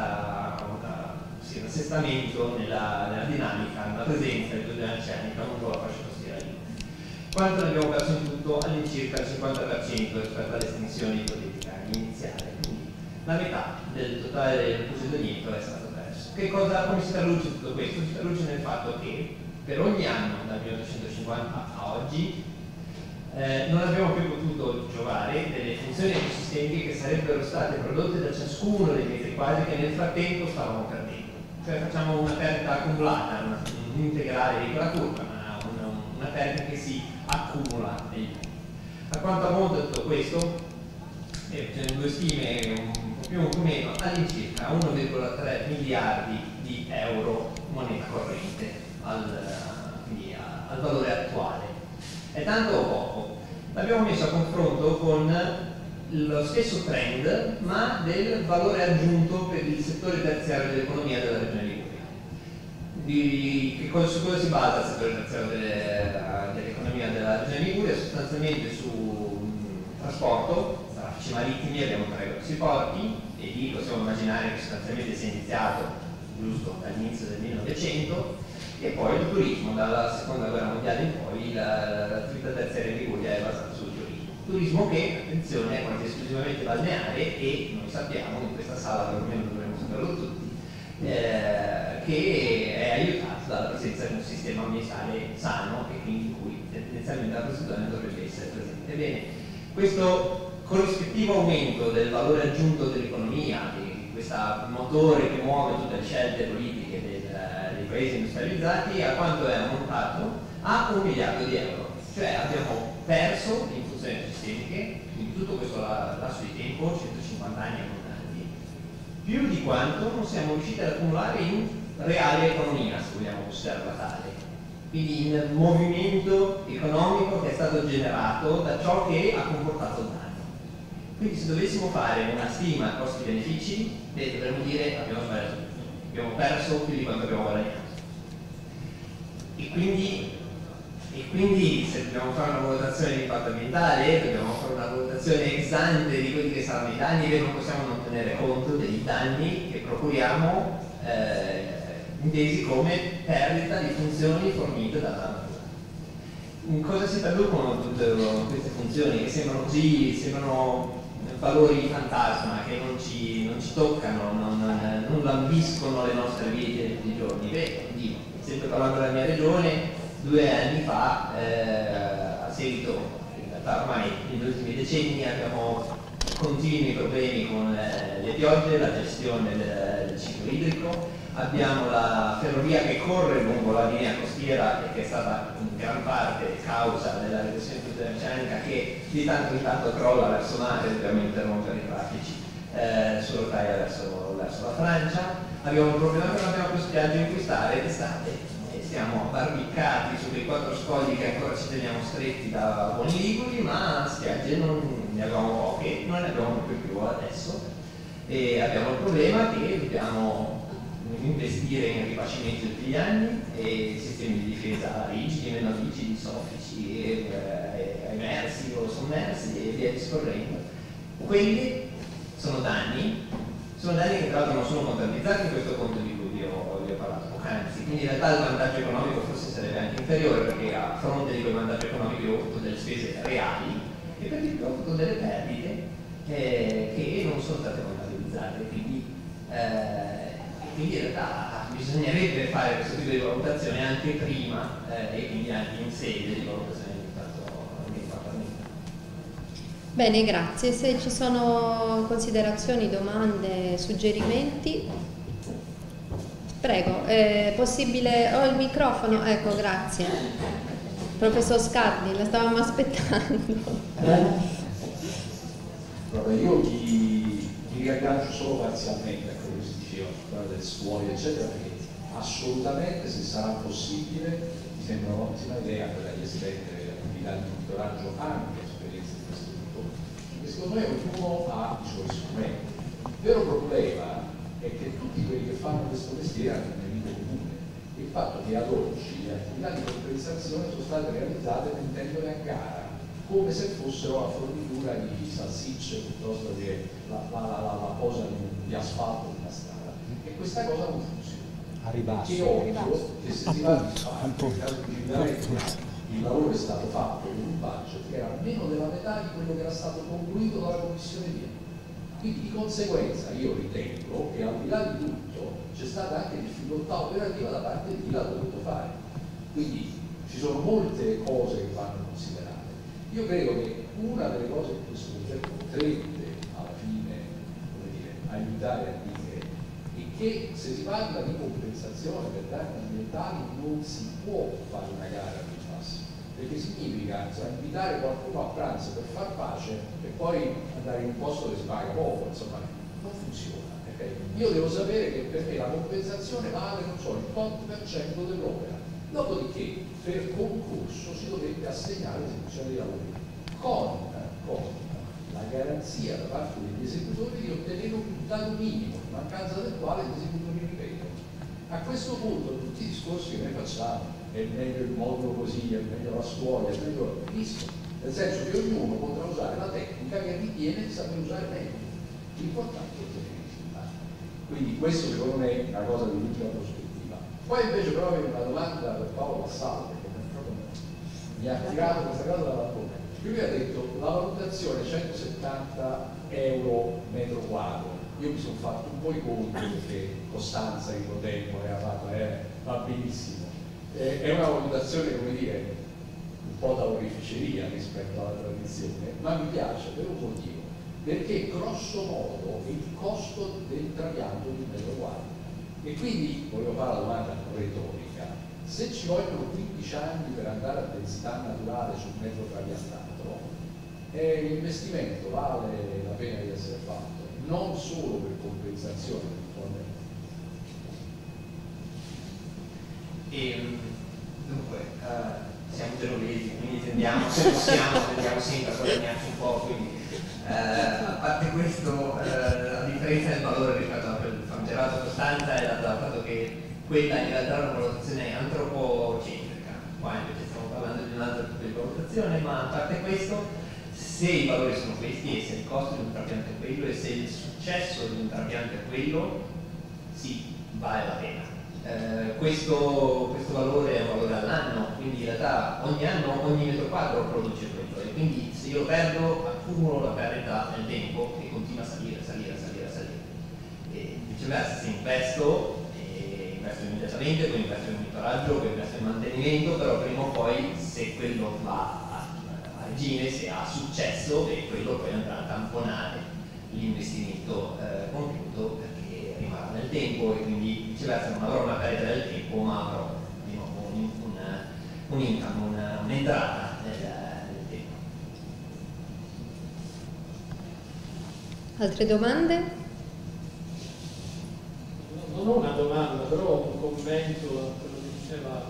un assestamento nella dinamica, nella presenza di posidonia oceanica lungo la fascia costiera lì. Quanto ne abbiamo perso in tutto? All'incirca il 50% rispetto all'estinzione ipotetica iniziale, quindi la metà del totale del posizionamento è stato perso. Come si traduce tutto questo? Si traduce nel fatto che per ogni anno, dal 1850 a oggi, non abbiamo più potuto giovare delle funzioni ecosistemiche che sarebbero state prodotte da ciascuno dei metri quadri che nel frattempo stavamo perdendo. Cioè facciamo una perdita accumulata, un integrale di quella curva, ma una perdita che si accumula negli anni. A quanto ammonta tutto questo? Ce ne due stime, un po' più o un po' meno, all'incirca 1,3 miliardi di euro moneta corrente al valore attuale. È tanto o poco? L'abbiamo messo a confronto con lo stesso trend, ma del valore aggiunto per il settore terziario dell'economia della regione Liguria. Su cosa si basa il settore terziario dell'economia della regione Liguria? Sostanzialmente su trasporto, traffici marittimi, abbiamo 3 grossi porti, e lì possiamo immaginare che sostanzialmente sia iniziato giusto dall'inizio del 1900, e poi il turismo. Dalla seconda guerra mondiale in poi l'attività terziaria in Liguria è basata sul turismo che, attenzione, è quasi esclusivamente balneare, e noi sappiamo in questa sala, perlomeno dovremmo saperlo tutti, che è aiutato dalla presenza di un sistema ambientale sano e quindi in cui tendenzialmente la prostituzione dovrebbe essere presente. Ebbene, questo corrispettivo aumento del valore aggiunto dell'economia, di questo motore che muove tutte le scelte politiche dei paesi industrializzati, a quanto è ammontato? A 1 miliardo di euro. Cioè abbiamo perso in funzioni sistemiche, quindi tutto questo lasso di tempo, 150 anni abbondanti, più di quanto non siamo riusciti ad accumulare in reale economia, se vogliamo considerarla tale. Quindi in movimento economico che è stato generato da ciò che ha comportato il danno. Quindi se dovessimo fare una stima costi-benefici, dovremmo dire abbiamo sbagliato tutto, abbiamo perso più di quanto abbiamo guadagnato. E quindi se dobbiamo fare una valutazione di impatto ambientale, dobbiamo fare una valutazione ex ante di quelli che saranno i danni, e non possiamo non tenere conto dei danni che procuriamo, intesi come perdita di funzioni fornite dalla natura. In cosa si traducono tutte queste funzioni che sembrano valori fantasma, che non ci toccano, non lambiscono le nostre vite di tutti i giorni? Beh, sempre parlando della mia regione, 2 anni fa, a seguito, in realtà ormai negli ultimi decenni, abbiamo continui problemi con le piogge, la gestione del ciclo idrico. Abbiamo la ferrovia che corre lungo la linea costiera e che è stata in gran parte causa della regressione oceanica, che di tanto in tanto crolla verso mare, dobbiamo interrompere i traffici su rotaia verso la Francia. Abbiamo un problema che non abbiamo più spiagge in cui stare d'estate. Siamo abbarbiccati su quei 4 scogli che ancora ci teniamo stretti da buoni liguri, ma spiagge non ne abbiamo poche, non ne abbiamo più adesso. E abbiamo il problema che dobbiamo investire in rifacimenti tutti gli anni e sistemi di difesa rigidi, meno rigidi, soffici, emersi o sommersi e via discorrendo. Quelli sono danni che tra l'altro non sono contabilizzati in questo conto di cui vi ho parlato poc'anzi, quindi in realtà il vantaggio economico forse sarebbe anche inferiore, perché a fronte di quel vantaggio economico io ho avuto delle spese reali e per di più ho avuto delle perdite che non sono state contabilizzate, quindi in realtà bisognerebbe fare questo tipo di valutazione anche prima e quindi anche in sede di valutazione di impatto ambientale. Bene, grazie. Se ci sono considerazioni, domande, suggerimenti, prego. È possibile? Ho il microfono? Ecco, grazie. Professor Scardi, la stavamo aspettando. Allora, io mi riaggancio solo parzialmente a quello che si diceva, del suolo, eccetera, perché assolutamente, se sarà possibile, mi sembra un'ottima idea quella di estendere l'attività di monitoraggio anche a esperienze di questo tipo, perché secondo me ognuno ha i suoi strumenti. Il vero problema è che tutti quelli che fanno questo mestiere hanno un nemico comune, il fatto che ad oggi le attività di compensazione sono state realizzate mettendole a gara, come se fossero la fornitura di salsicce piuttosto che la posa di asfalto di una strada. E questa cosa non funziona. A ribasso. Che ovvio che se si va a fare il lavoro è stato fatto con un budget che era meno della metà di quello che era stato concluito dalla Commissione Via. Quindi di conseguenza io ritengo che al di là di tutto c'è stata anche difficoltà operativa da parte di chi l'ha dovuto fare. Quindi ci sono molte cose che vanno considerate. Io credo che una delle cose che questo progetto potrebbe alla fine, come dire, aiutare a dire è che se si parla di compensazione per danni ambientali non si può fare una gara di passi, perché significa invitare qualcuno a pranzo per far pace e poi andare in un posto dove si paga poco, insomma non funziona. Okay? Io devo sapere che per me la compensazione vale, non so, il 8% dell'opera. Dopodiché per concorso si dovrebbe assegnare l'esecuzione dei lavori con la garanzia da parte degli esecutori di ottenere un risultato minimo, in mancanza del quale gli esecutori ripetono. A questo punto tutti i discorsi che noi facciamo, è meglio il modulo così, è meglio la scuola, è meglio visto, nel senso che ognuno potrà usare la tecnica che ritiene di saper usare meglio. L'importante è ottenere i risultati. Quindi questo secondo me è una cosa di lunga prospettiva. Poi invece però avevo una domanda per Paolo Vassallo, che mi ha tirato questa cosa dalla bocca. Lui ha detto la valutazione 170 euro metro quadro. Io mi sono fatto un po' i conti perché Costanza in quel tempo aveva fatto, va benissimo. È una valutazione, come dire, un po' da oreficeria rispetto alla tradizione, ma mi piace per un motivo, perché grosso modo è il costo del trapianto di un metro quadro. E quindi volevo fare la domanda retorica: se ci vogliono 15 anni per andare a densità naturale sul metro trapiantato, l'investimento vale la pena di essere fatto, non solo per compensazione dunque siamo genovesi, quindi tendiamo, se possiamo, tendiamo sempre a guadagnarci un po', quindi a parte questo, la differenza del valore rispetto a quel famigerato Costanza è data dal fatto che quella in realtà è una valutazione antropocentrica, qua invece stiamo parlando di un'altra tipo di valutazione, ma a parte questo, se i valori sono questi e se il costo di un trapianto è quello e se il successo di un trapianto è quello, sì, vale la pena. Questo valore è un valore all'anno, quindi in realtà ogni anno, ogni metro quadro produce quello, e quindi se io perdo, accumulo la perdita nel tempo e continua a salire. E viceversa, se investo immediatamente, poi investo in monitoraggio, poi investo in mantenimento, però prima o poi, se quello va a regime, se ha successo, quello poi andrà a tamponare l'investimento compiuto, perché rimarrà nel tempo e quindi viceversa non avrò una perdita del tempo, ma avrò di nuovo un income, un'entrata nel tempo. Altre domande? Non ho una domanda, però un commento a quello che diceva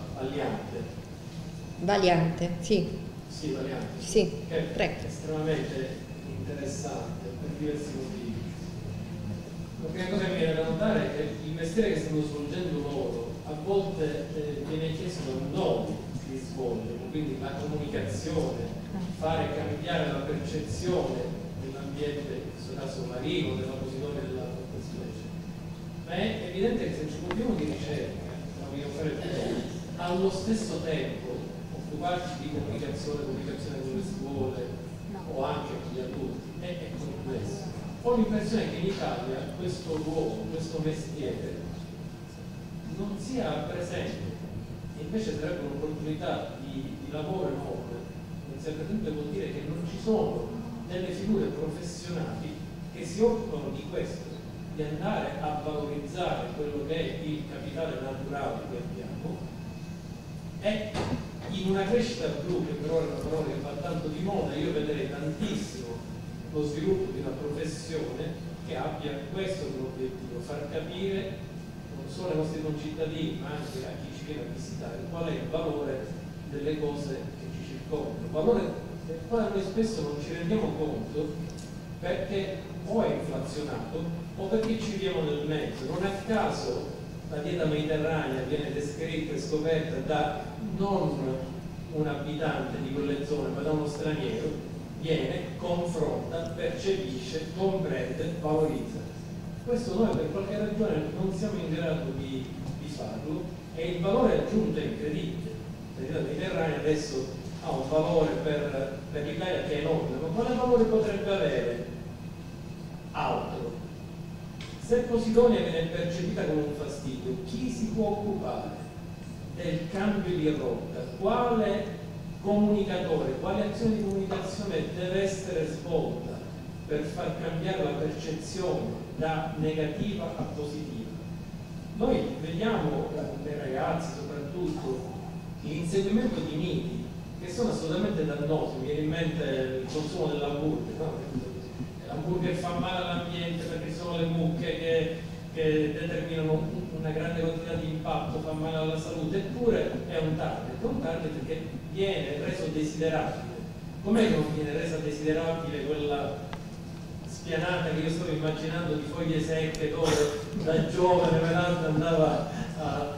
Valiante, sì. Sì, Valiante. Sì, È prego. estremamente interessante per diversi motivi. La prima cosa che mi viene da notare è che il mestiere che stanno svolgendo loro a volte viene chiesto da noi di svolgere, quindi la comunicazione, fare cambiare la percezione dell'ambiente, in questo caso marino, della Posidonia e dell'altra specie. Ma è evidente che se ci occupiamo di ricerca, la vogliamo fare tutti, allo stesso tempo occuparci di comunicazione con le scuole o anche con gli adulti è complesso. Ho l'impressione che in Italia questo ruolo, questo mestiere non sia presente, invece sarebbe un'opportunità di lavoro enorme. Non sia presente vuol dire che non ci sono delle figure professionali che si occupano di questo, di andare a valorizzare quello che è il capitale naturale che abbiamo, e in una crescita blu, che però è una parola che fa tanto di moda, io vedrei tantissimo lo sviluppo di una professione che abbia questo come obiettivo, far capire non solo ai nostri concittadini ma anche a chi ci viene a visitare qual è il valore delle cose che ci circondano, valore del quale noi spesso non ci rendiamo conto perché o è inflazionato o perché ci viviamo nel mezzo. Non a caso la dieta mediterranea viene descritta e scoperta da non un abitante di quelle zone ma da uno straniero, viene, confronta, percepisce, comprende, valorizza. Questo noi per qualche ragione non siamo in grado di farlo e il valore aggiunto è incredibile. La dieta mediterranea adesso ha un valore per l'Italia che è enorme, ma quale valore potrebbe avere altro? Se Posidonia viene percepita come un fastidio, chi si può occupare del cambio di rotta? Quale comunicatore, quale azione di comunicazione deve essere svolta per far cambiare la percezione da negativa a positiva? Noi vediamo nei ragazzi soprattutto l'inseguimento di miti che sono assolutamente dannosi. Mi viene in mente il consumo dell'hamburger, no? L'hamburger fa male all'ambiente perché sono le mucche che determinano una grande quantità di impatto, fa male alla salute, eppure è un target che viene reso desiderabile. Com'è che non viene resa desiderabile quella spianata che io sto immaginando di foglie secche dove da giovane Melanda andava a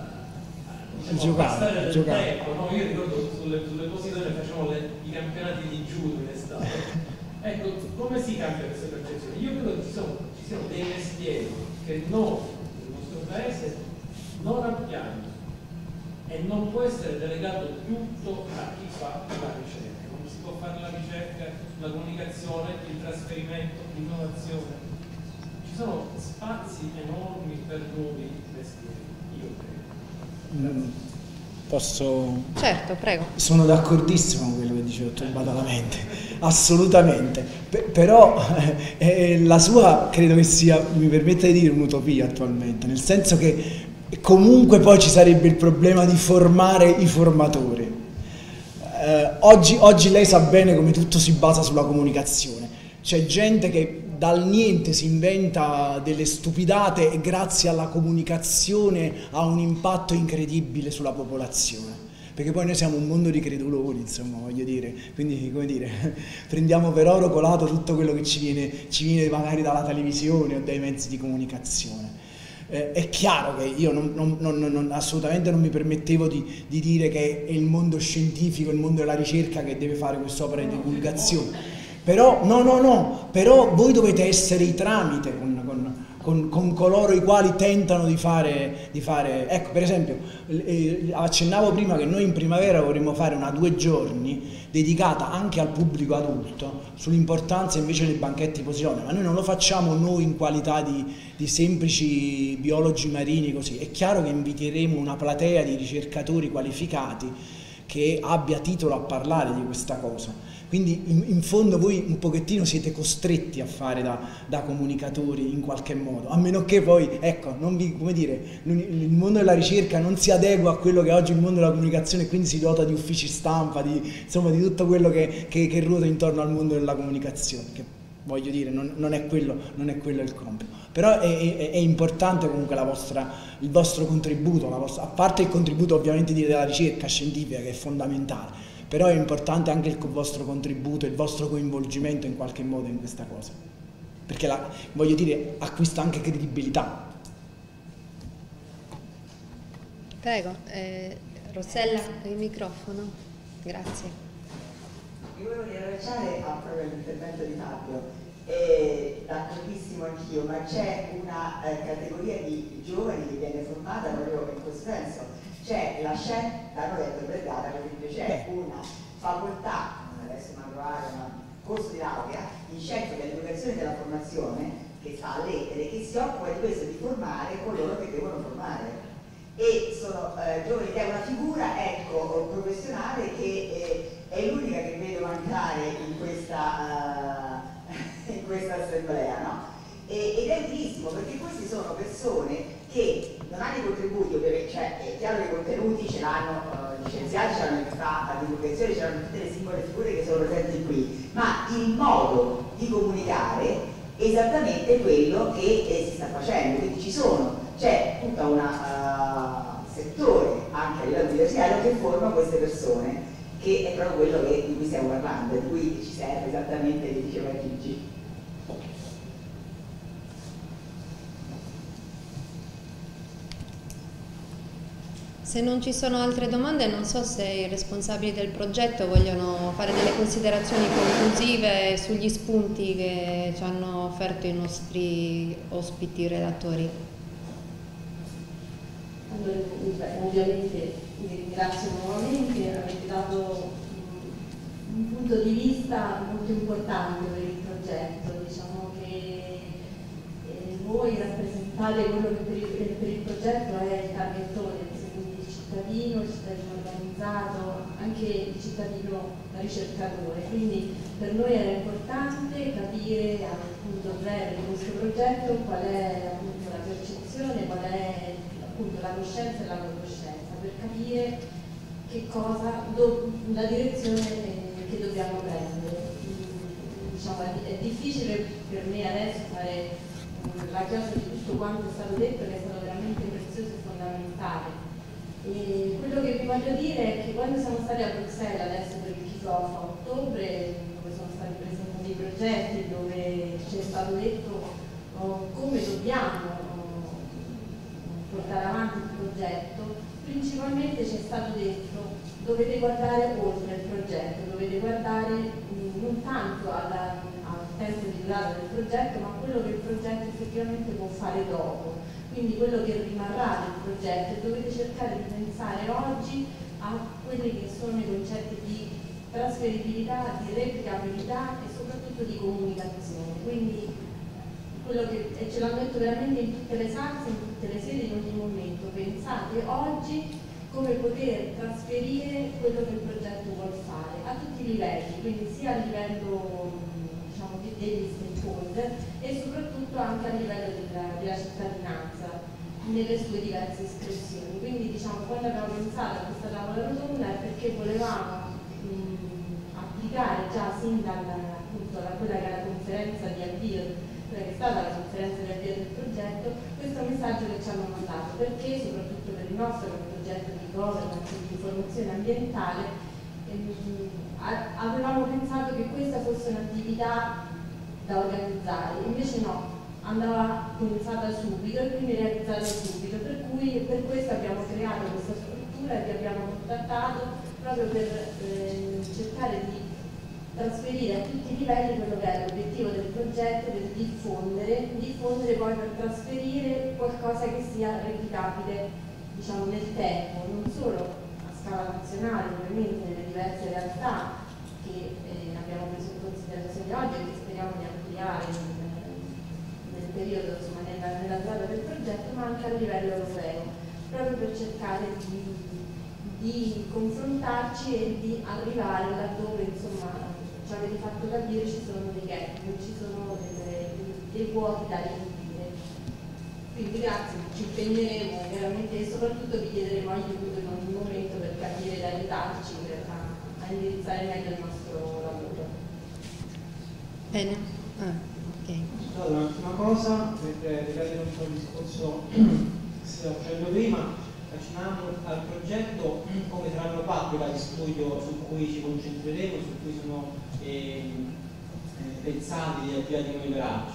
passare del tempo, no? Io ricordo sulle Posidonie facevamo i campionati di judo in estate. Ecco, come si cambia questa percezione? Io credo che ci siano dei mestieri che noi, nel nostro paese, non abbiamo e non può essere delegato tutto a chi fa la ricerca. Non si può fare la ricerca, la comunicazione, il trasferimento, l'innovazione. Ci sono spazi enormi per nuovi mestieri, io credo. Posso? Certo, prego. Sono d'accordissimo con quello che dice il dottor Badalamenti, assolutamente, però la sua credo che sia, mi permette di dire, un'utopia attualmente, nel senso che comunque poi ci sarebbe il problema di formare i formatori. Oggi lei sa bene come tutto si basa sulla comunicazione, c'è gente che dal niente si inventa delle stupidate e grazie alla comunicazione ha un impatto incredibile sulla popolazione, perché poi noi siamo un mondo di creduloni, insomma, voglio dire, quindi come dire, prendiamo per oro colato tutto quello che ci viene magari dalla televisione o dai mezzi di comunicazione. È chiaro che io assolutamente non mi permettevo di dire che è il mondo scientifico, il mondo della ricerca che deve fare quest'opera di divulgazione. Però, però voi dovete essere i tramite con coloro i quali tentano di fare, ecco, per esempio, accennavo prima che noi in primavera vorremmo fare una 2 giorni dedicata anche al pubblico adulto sull'importanza invece dei banchetti Posidonia, ma noi non lo facciamo noi in qualità di semplici biologi marini così, è chiaro che inviteremo una platea di ricercatori qualificati che abbia titolo a parlare di questa cosa. Quindi in fondo voi un pochettino siete costretti a fare da comunicatori in qualche modo, a meno che poi, ecco, come dire, il mondo della ricerca non si adegua a quello che è oggi il mondo della comunicazione e quindi si dota di uffici stampa, insomma di tutto quello che ruota intorno al mondo della comunicazione, che voglio dire, non è quello il compito. Però è importante comunque il vostro contributo, a parte il contributo ovviamente della ricerca scientifica che è fondamentale, però è importante anche il vostro contributo, il vostro coinvolgimento in qualche modo in questa cosa. perché voglio dire, acquista anche credibilità. Prego, Rossella, il microfono. Grazie. Io volevo riallacciare a proprio all'intervento di Fabio. D'accordissimo anch'io, ma c'è una categoria di giovani che viene formata proprio in questo senso. C'è la scelta, hanno detto Vergata, per esempio, c'è una facoltà, adesso non un corso di laurea in scienze dell'educazione e della formazione che sta a lettere, che si occupa di questo, di formare coloro che devono formare. E sono giovani, che è una figura, ecco, professionale che è l'unica che vedo mancare in questa assemblea, no? Ed è utilissimo, perché queste sono persone che non hanno i contributi, ovviamente, cioè è chiaro che i contenuti ce l'hanno gli scienziati, ce l'hanno in questa divulgazione, ce l'hanno tutte le singole figure che sono presenti qui, ma il modo di comunicare è esattamente quello che si sta facendo, quindi c'è tutta una settore anche a livello universitario che forma queste persone, che è proprio quello di cui stiamo parlando, di cui ci serve esattamente, che diceva Gigi. Se non ci sono altre domande, non so se i responsabili del progetto vogliono fare delle considerazioni conclusive sugli spunti che ci hanno offerto i nostri ospiti relatori. Allora, ovviamente vi ringrazio nuovamente, avete dato un punto di vista molto importante per il progetto. Diciamo che voi rappresentate quello che per il progetto è il target audience, quindi il cittadino organizzato, anche il cittadino ricercatore. Quindi per noi era importante capire al punto zero di questo progetto qual è appunto la percezione, qual è appunto la coscienza e la non coscienza, per capire che cosa, la direzione che dobbiamo prendere. Diciamo, è difficile per me adesso fare la chiave di tutto quanto è stato detto, che è stato veramente prezioso e fondamentale. E quello che vi voglio dire è che quando siamo stati a Bruxelles adesso per il kick-off a ottobre, dove sono stati presentati i progetti, dove ci è stato detto come dobbiamo portare avanti il progetto, principalmente ci è stato detto dovete guardare oltre il progetto, dovete guardare non tanto al tempo di durata del progetto, ma a quello che il progetto effettivamente può fare dopo, quindi quello che rimarrà del progetto, e dovete cercare di pensare oggi a quelli che sono i concetti di trasferibilità, di replicabilità e soprattutto di comunicazione. Quindi quello che ce l'hanno detto veramente in tutte le salse, in tutte le sedi, in ogni momento. Pensate oggi come poter trasferire quello che il progetto vuole fare a tutti i livelli, quindi sia a livello diciamo, degli stakeholder e soprattutto anche a livello della cittadinanza nelle sue diverse espressioni. Quindi diciamo, quando abbiamo pensato a questa tavola rotonda è perché volevamo applicare già sin da quella che è la conferenza di avvio, quella che è stata la conferenza di avvio del progetto, questo messaggio che ci hanno mandato, perché soprattutto per il nostro progetto di governance e di formazione ambientale avevamo pensato che questa fosse un'attività da organizzare, invece no, andava pensata subito e quindi realizzata subito, per cui per questo abbiamo creato questa struttura e vi abbiamo contattato proprio per cercare di trasferire a tutti i livelli quello che è l'obiettivo del progetto, del diffondere poi per trasferire qualcosa che sia replicabile, diciamo, nel tempo, non solo a scala nazionale, ovviamente nelle diverse realtà che abbiamo preso in considerazione oggi e che speriamo di ampliare nel periodo, insomma, nella durata del progetto, ma anche a livello europeo, proprio per cercare di confrontarci e di arrivare laddove, insomma, ci avete fatto capire ci sono dei gap, ci sono dei vuoti da riempire. Quindi grazie, ci impegneremo veramente e soprattutto vi chiederemo aiuto in ogni momento per capire ed aiutarci a indirizzare meglio il nostro lavoro. Bene. Okay. Allora, un'ultima cosa, per riprendere un po' il discorso che si stava facendo prima, accennando al progetto come saranno fatti i vari studio su cui ci concentreremo, su cui sono pensati di attività di monitoraggio.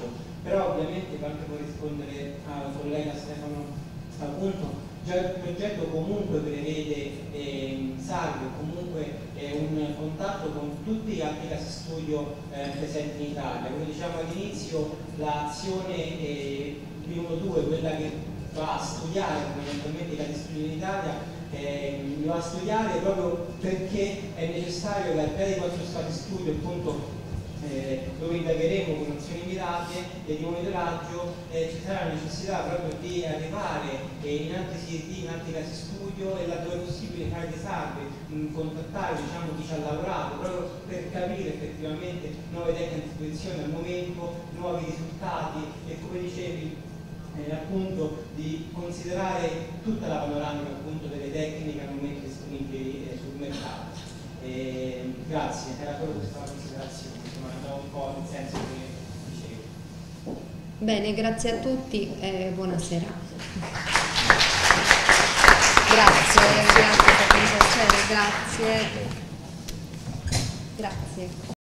però ovviamente anche per rispondere al collega Stefano appunto, già il progetto comunque prevede salve, comunque un contatto con tutti gli altri casi studio presenti in Italia. Come diciamo all'inizio, l'azione B12, quella che va a studiare fondamentalmente i casi studio in Italia, lo va a studiare proprio perché è necessario che al piano di 4 stati studio, appunto, dove indagheremo con azioni mirate e di monitoraggio, ci sarà la necessità proprio di arrivare in altri siti, in altri casi studio e laddove possibile fare dei salve, contattare chi ci ha lavorato proprio per capire effettivamente nuove tecniche a disposizione al momento, nuovi risultati e, come dicevi, appunto di considerare tutta la panoramica appunto delle tecniche al momento disponibili sul mercato. Grazie, era proprio questa la considerazione, insomma, andavo un po' nel senso che dicevo. Bene, grazie a tutti e buonasera. Grazie, è stato un piacere, grazie. Grazie.